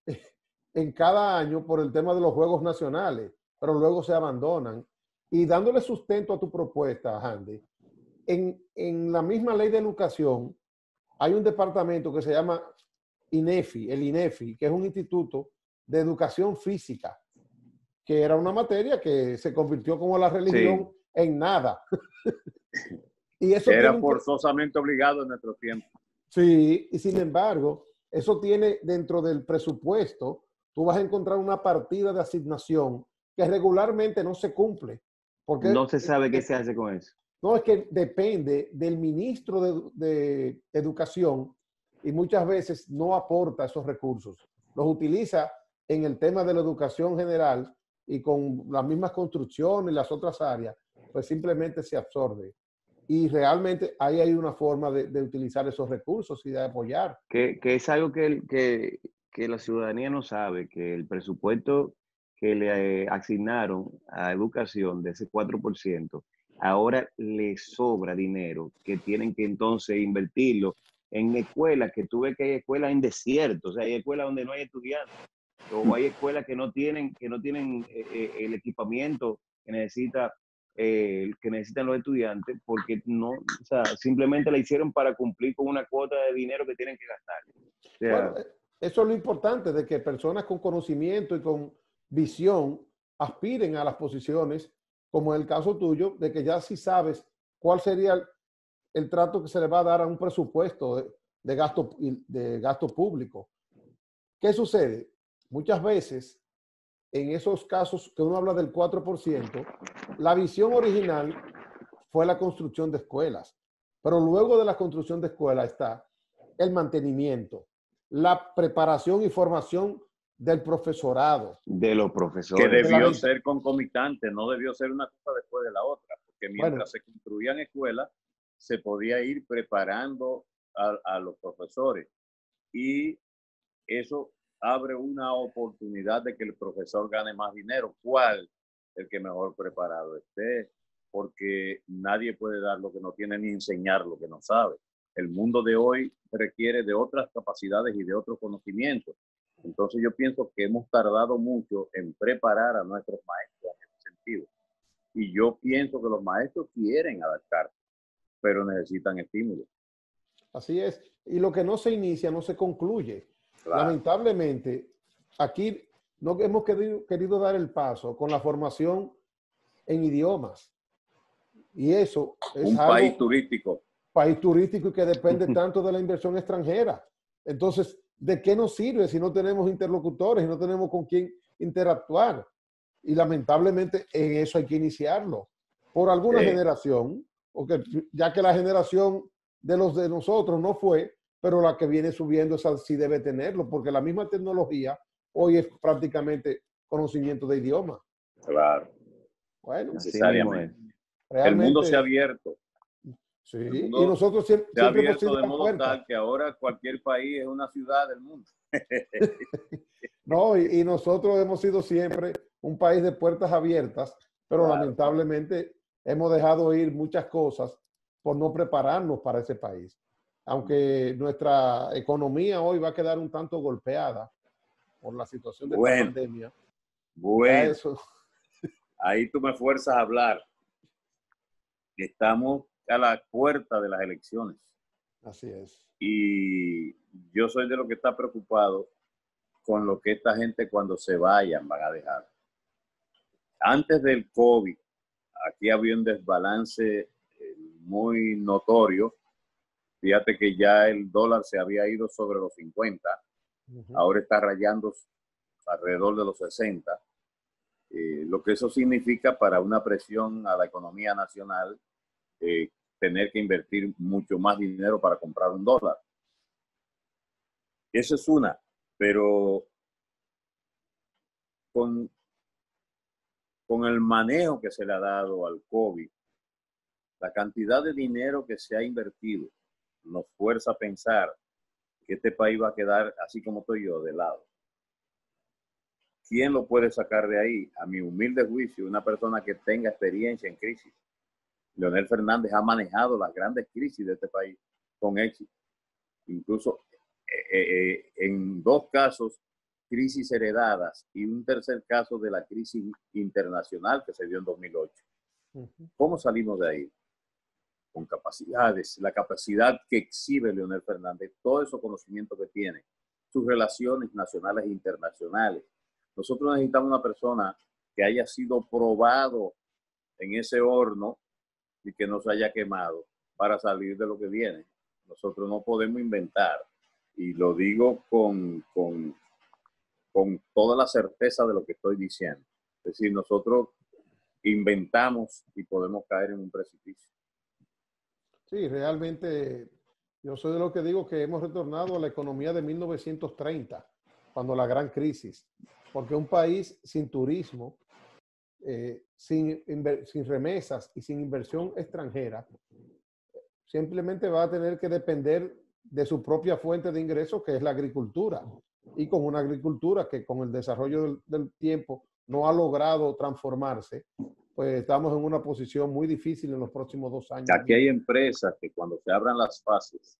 en cada año por el tema de los juegos nacionales, pero luego se abandonan. Y dándole sustento a tu propuesta, Handy, en, en la misma ley de educación hay un departamento que se llama INEFI, el INEFI, que es un instituto de educación física, que era una materia que se convirtió como la religión sí. en nada. Y eso era tiene forzosamente un... obligado en nuestro tiempo. Sí, y sin embargo, eso tiene dentro del presupuesto, tú vas a encontrar una partida de asignación que regularmente no se cumple. Porque no se sabe qué es, se hace con eso. No, es que depende del ministro de, de Educación y muchas veces no aporta esos recursos. Los utiliza en el tema de la educación general y con las mismas construcciones y las otras áreas, pues simplemente se absorbe. Y realmente ahí hay una forma de, de utilizar esos recursos y de apoyar. Que, que es algo que, que, que la ciudadanía no sabe, que el presupuesto que le asignaron a educación de ese cuatro por ciento, ahora le sobra dinero que tienen que entonces invertirlo en escuelas que tú ves que hay escuelas en desierto, o sea, hay escuelas donde no hay estudiantes, o hay escuelas que no tienen, que no tienen eh, eh, el equipamiento que necesita eh, que necesitan los estudiantes, porque no, o sea, simplemente la hicieron para cumplir con una cuota de dinero que tienen que gastar. O sea, bueno, eso es lo importante, de que personas con conocimiento y con visión aspiren a las posiciones, como en el caso tuyo, de que ya sí sabes cuál sería el, el trato que se le va a dar a un presupuesto de, de, gasto, de gasto público. ¿Qué sucede? Muchas veces, en esos casos que uno habla del cuatro por ciento, la visión original fue la construcción de escuelas, pero luego de la construcción de escuelas está el mantenimiento, la preparación y formación del profesorado. de los Que profesores. debió la- ser concomitante, no debió ser una cosa después de la otra, porque mientras Bueno. se construían escuelas, se podía ir preparando a, a los profesores. Y eso abre una oportunidad de que el profesor gane más dinero. ¿Cuál? El que mejor preparado esté, porque nadie puede dar lo que no tiene ni enseñar lo que no sabe. El mundo de hoy requiere de otras capacidades y de otros conocimientos. Entonces yo pienso que hemos tardado mucho en preparar a nuestros maestros en ese sentido. Y yo pienso que los maestros quieren adaptarse, pero necesitan estímulo. Así es. Y lo que no se inicia no se concluye. Claro. Lamentablemente, aquí no hemos querido, querido dar el paso con la formación en idiomas. Y eso es Un algo, país turístico. país turístico y que depende tanto de la inversión extranjera. Entonces, ¿de qué nos sirve si no tenemos interlocutores y no tenemos con quién interactuar? Y lamentablemente en eso hay que iniciarlo. Por alguna Sí. generación, porque ya que la generación de los de nosotros no fue, pero la que viene subiendo esa sí debe tenerlo, porque la misma tecnología hoy es prácticamente conocimiento de idioma. Claro, Bueno, Así mismo es. necesariamente. El realmente, mundo se ha abierto. sí, el y mundo nosotros siempre, Se ha siempre hemos abierto sido de la modo puerta. tal que ahora cualquier país es una ciudad del mundo. No, y, y nosotros hemos sido siempre un país de puertas abiertas, pero Claro. lamentablemente hemos dejado ir muchas cosas por no prepararnos para ese país. Aunque nuestra economía hoy va a quedar un tanto golpeada por la situación de esta Bueno, pandemia. Ya bueno, eso, ahí tú me fuerzas a hablar. Estamos a la puerta de las elecciones así es. y yo soy de los que está preocupado con lo que esta gente cuando se vayan van a dejar. Antes del COVID, aquí había un desbalance eh, muy notorio. Fíjate que ya el dólar se había ido sobre los cincuenta, Uh-huh. ahora está rayando alrededor de los sesenta. Eh, lo que eso significa para una presión a la economía nacional, eh, tener que invertir mucho más dinero para comprar un dólar. Eso es una, pero con, con el manejo que se le ha dado al COVID, la cantidad de dinero que se ha invertido nos fuerza a pensar que este país va a quedar así como estoy yo, de lado. ¿Quién lo puede sacar de ahí? A mi humilde juicio, una persona que tenga experiencia en crisis. Leonel Fernández ha manejado las grandes crisis de este país con éxito. Incluso eh, eh, en dos casos, crisis heredadas, y un tercer caso de la crisis internacional que se dio en dos mil ocho. Uh-huh. ¿Cómo salimos de ahí? Con capacidades, la capacidad que exhibe Leonel Fernández, todo ese conocimiento que tiene, sus relaciones nacionales e internacionales. Nosotros necesitamos una persona que haya sido probado en ese horno y que no se haya quemado para salir de lo que viene. Nosotros no podemos inventar, y lo digo con, con, con toda la certeza de lo que estoy diciendo. Es decir, nosotros inventamos y podemos caer en un precipicio. Sí, realmente yo soy de lo que digo que hemos retornado a la economía de mil novecientos treinta, cuando la gran crisis, porque un país sin turismo, eh, sin, sin remesas y sin inversión extranjera, simplemente va a tener que depender de su propia fuente de ingresos, que es la agricultura. Y con una agricultura que con el desarrollo del, del tiempo no ha logrado transformarse, pues estamos en una posición muy difícil en los próximos dos años. Aquí hay empresas que cuando se abran las fases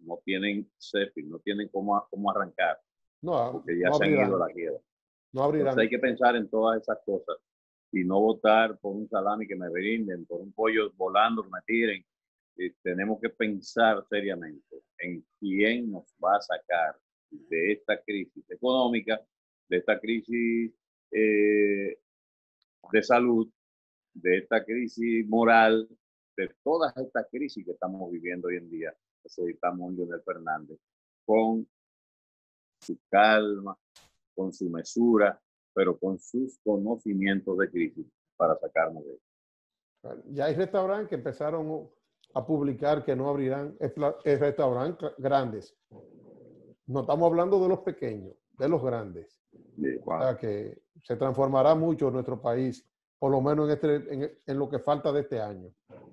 no tienen CEFI, no tienen cómo, cómo arrancar, No, porque ya no se han abrirán. ido a la quiebra. No abrirán. Entonces hay que pensar en todas esas cosas y no votar por un salami que me brinden, por un pollo volando que me tiren. Eh, tenemos que pensar seriamente en quién nos va a sacar de esta crisis económica, de esta crisis eh, de salud, de esta crisis moral, de todas estas crisis que estamos viviendo hoy en día. Necesitamos un Leonel Fernández con su calma, con su mesura, pero con sus conocimientos de crisis para sacarnos de eso. Ya hay restaurantes que empezaron a publicar que no abrirán, es restaurantes grandes. No estamos hablando de los pequeños, de los grandes. Sí. O sea que se transformará mucho nuestro país, por lo menos en, este, en, en lo que falta de este año.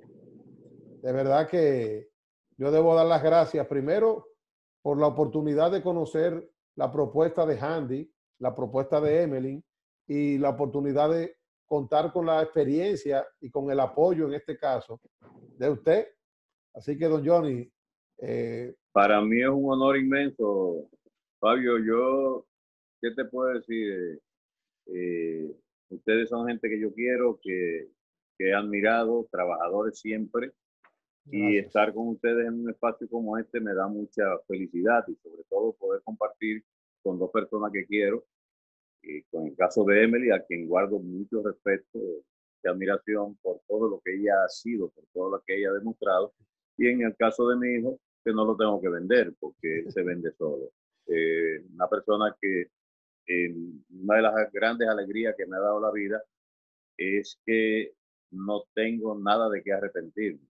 De verdad que yo debo dar las gracias primero por la oportunidad de conocer la propuesta de Handy, la propuesta de Emelyn y la oportunidad de contar con la experiencia y con el apoyo, en este caso, de usted. Así que, don Johnny. Eh, Para mí es un honor inmenso, Fabio. Yo, ¿qué te puedo decir? Eh, ustedes son gente que yo quiero, que, que he admirado, trabajadores siempre. Y gracias. estar con ustedes en un espacio como este me da mucha felicidad y sobre todo poder compartir con dos personas que quiero. Y con el caso de Emily, a quien guardo mucho respeto y admiración por todo lo que ella ha sido, por todo lo que ella ha demostrado. Y en el caso de mi hijo, que no lo tengo que vender porque él se vende solo. Eh, una persona que eh, una de las grandes alegrías que me ha dado la vida es que no tengo nada de qué arrepentirme,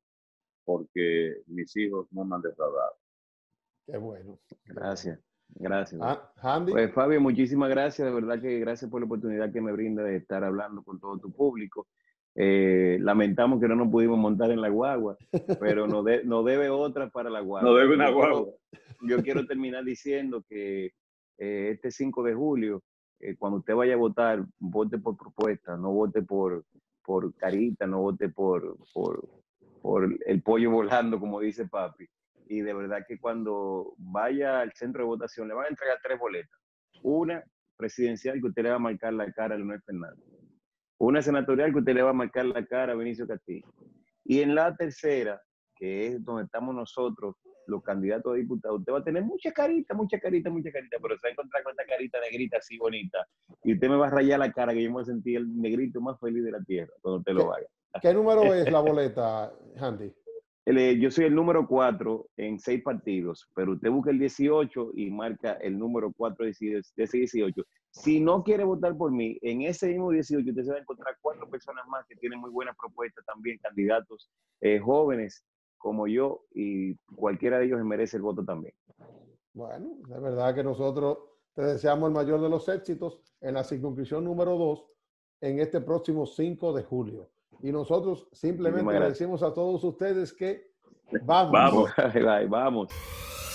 porque mis hijos no me han defraudado. Qué bueno. Gracias, gracias. Ah, Handy. Pues Fabio, muchísimas gracias, de verdad que gracias por la oportunidad que me brinda de estar hablando con todo tu público. Eh, lamentamos que no nos pudimos montar en la guagua, pero no, de, no debe otra para la guagua. No debe una yo guagua. Quiero, yo quiero terminar diciendo que eh, este cinco de julio, eh, cuando usted vaya a votar, vote por propuesta, no vote por, por carita, no vote por, por, por el pollo volando, como dice papi. Y de verdad que cuando vaya al centro de votación le van a entregar tres boletas. Una presidencial que usted le va a marcar la cara a Leonel Fernández. Una senatorial que usted le va a marcar la cara a Benicio Castillo. Y en la tercera, que es donde estamos nosotros, los candidatos a diputados, usted va a tener mucha carita, mucha carita, mucha carita, pero se va a encontrar con esta carita negrita así bonita. Y usted me va a rayar la cara, que yo me voy a sentir el negrito más feliz de la tierra cuando usted lo haga. ¿Qué número es la boleta, Handy? Yo soy el número cuatro en seis partidos, pero usted busca el dieciocho y marca el número cuatro de ese dieciocho. Si no quiere votar por mí, en ese mismo dieciocho usted se va a encontrar cuatro personas más que tienen muy buenas propuestas también, candidatos eh, jóvenes como yo, y cualquiera de ellos merece el voto también. Bueno, de verdad que nosotros te deseamos el mayor de los éxitos en la circunscripción número dos en este próximo cinco de julio. Y nosotros simplemente le decimos a todos ustedes que vamos. Vamos. Bye, bye, vamos.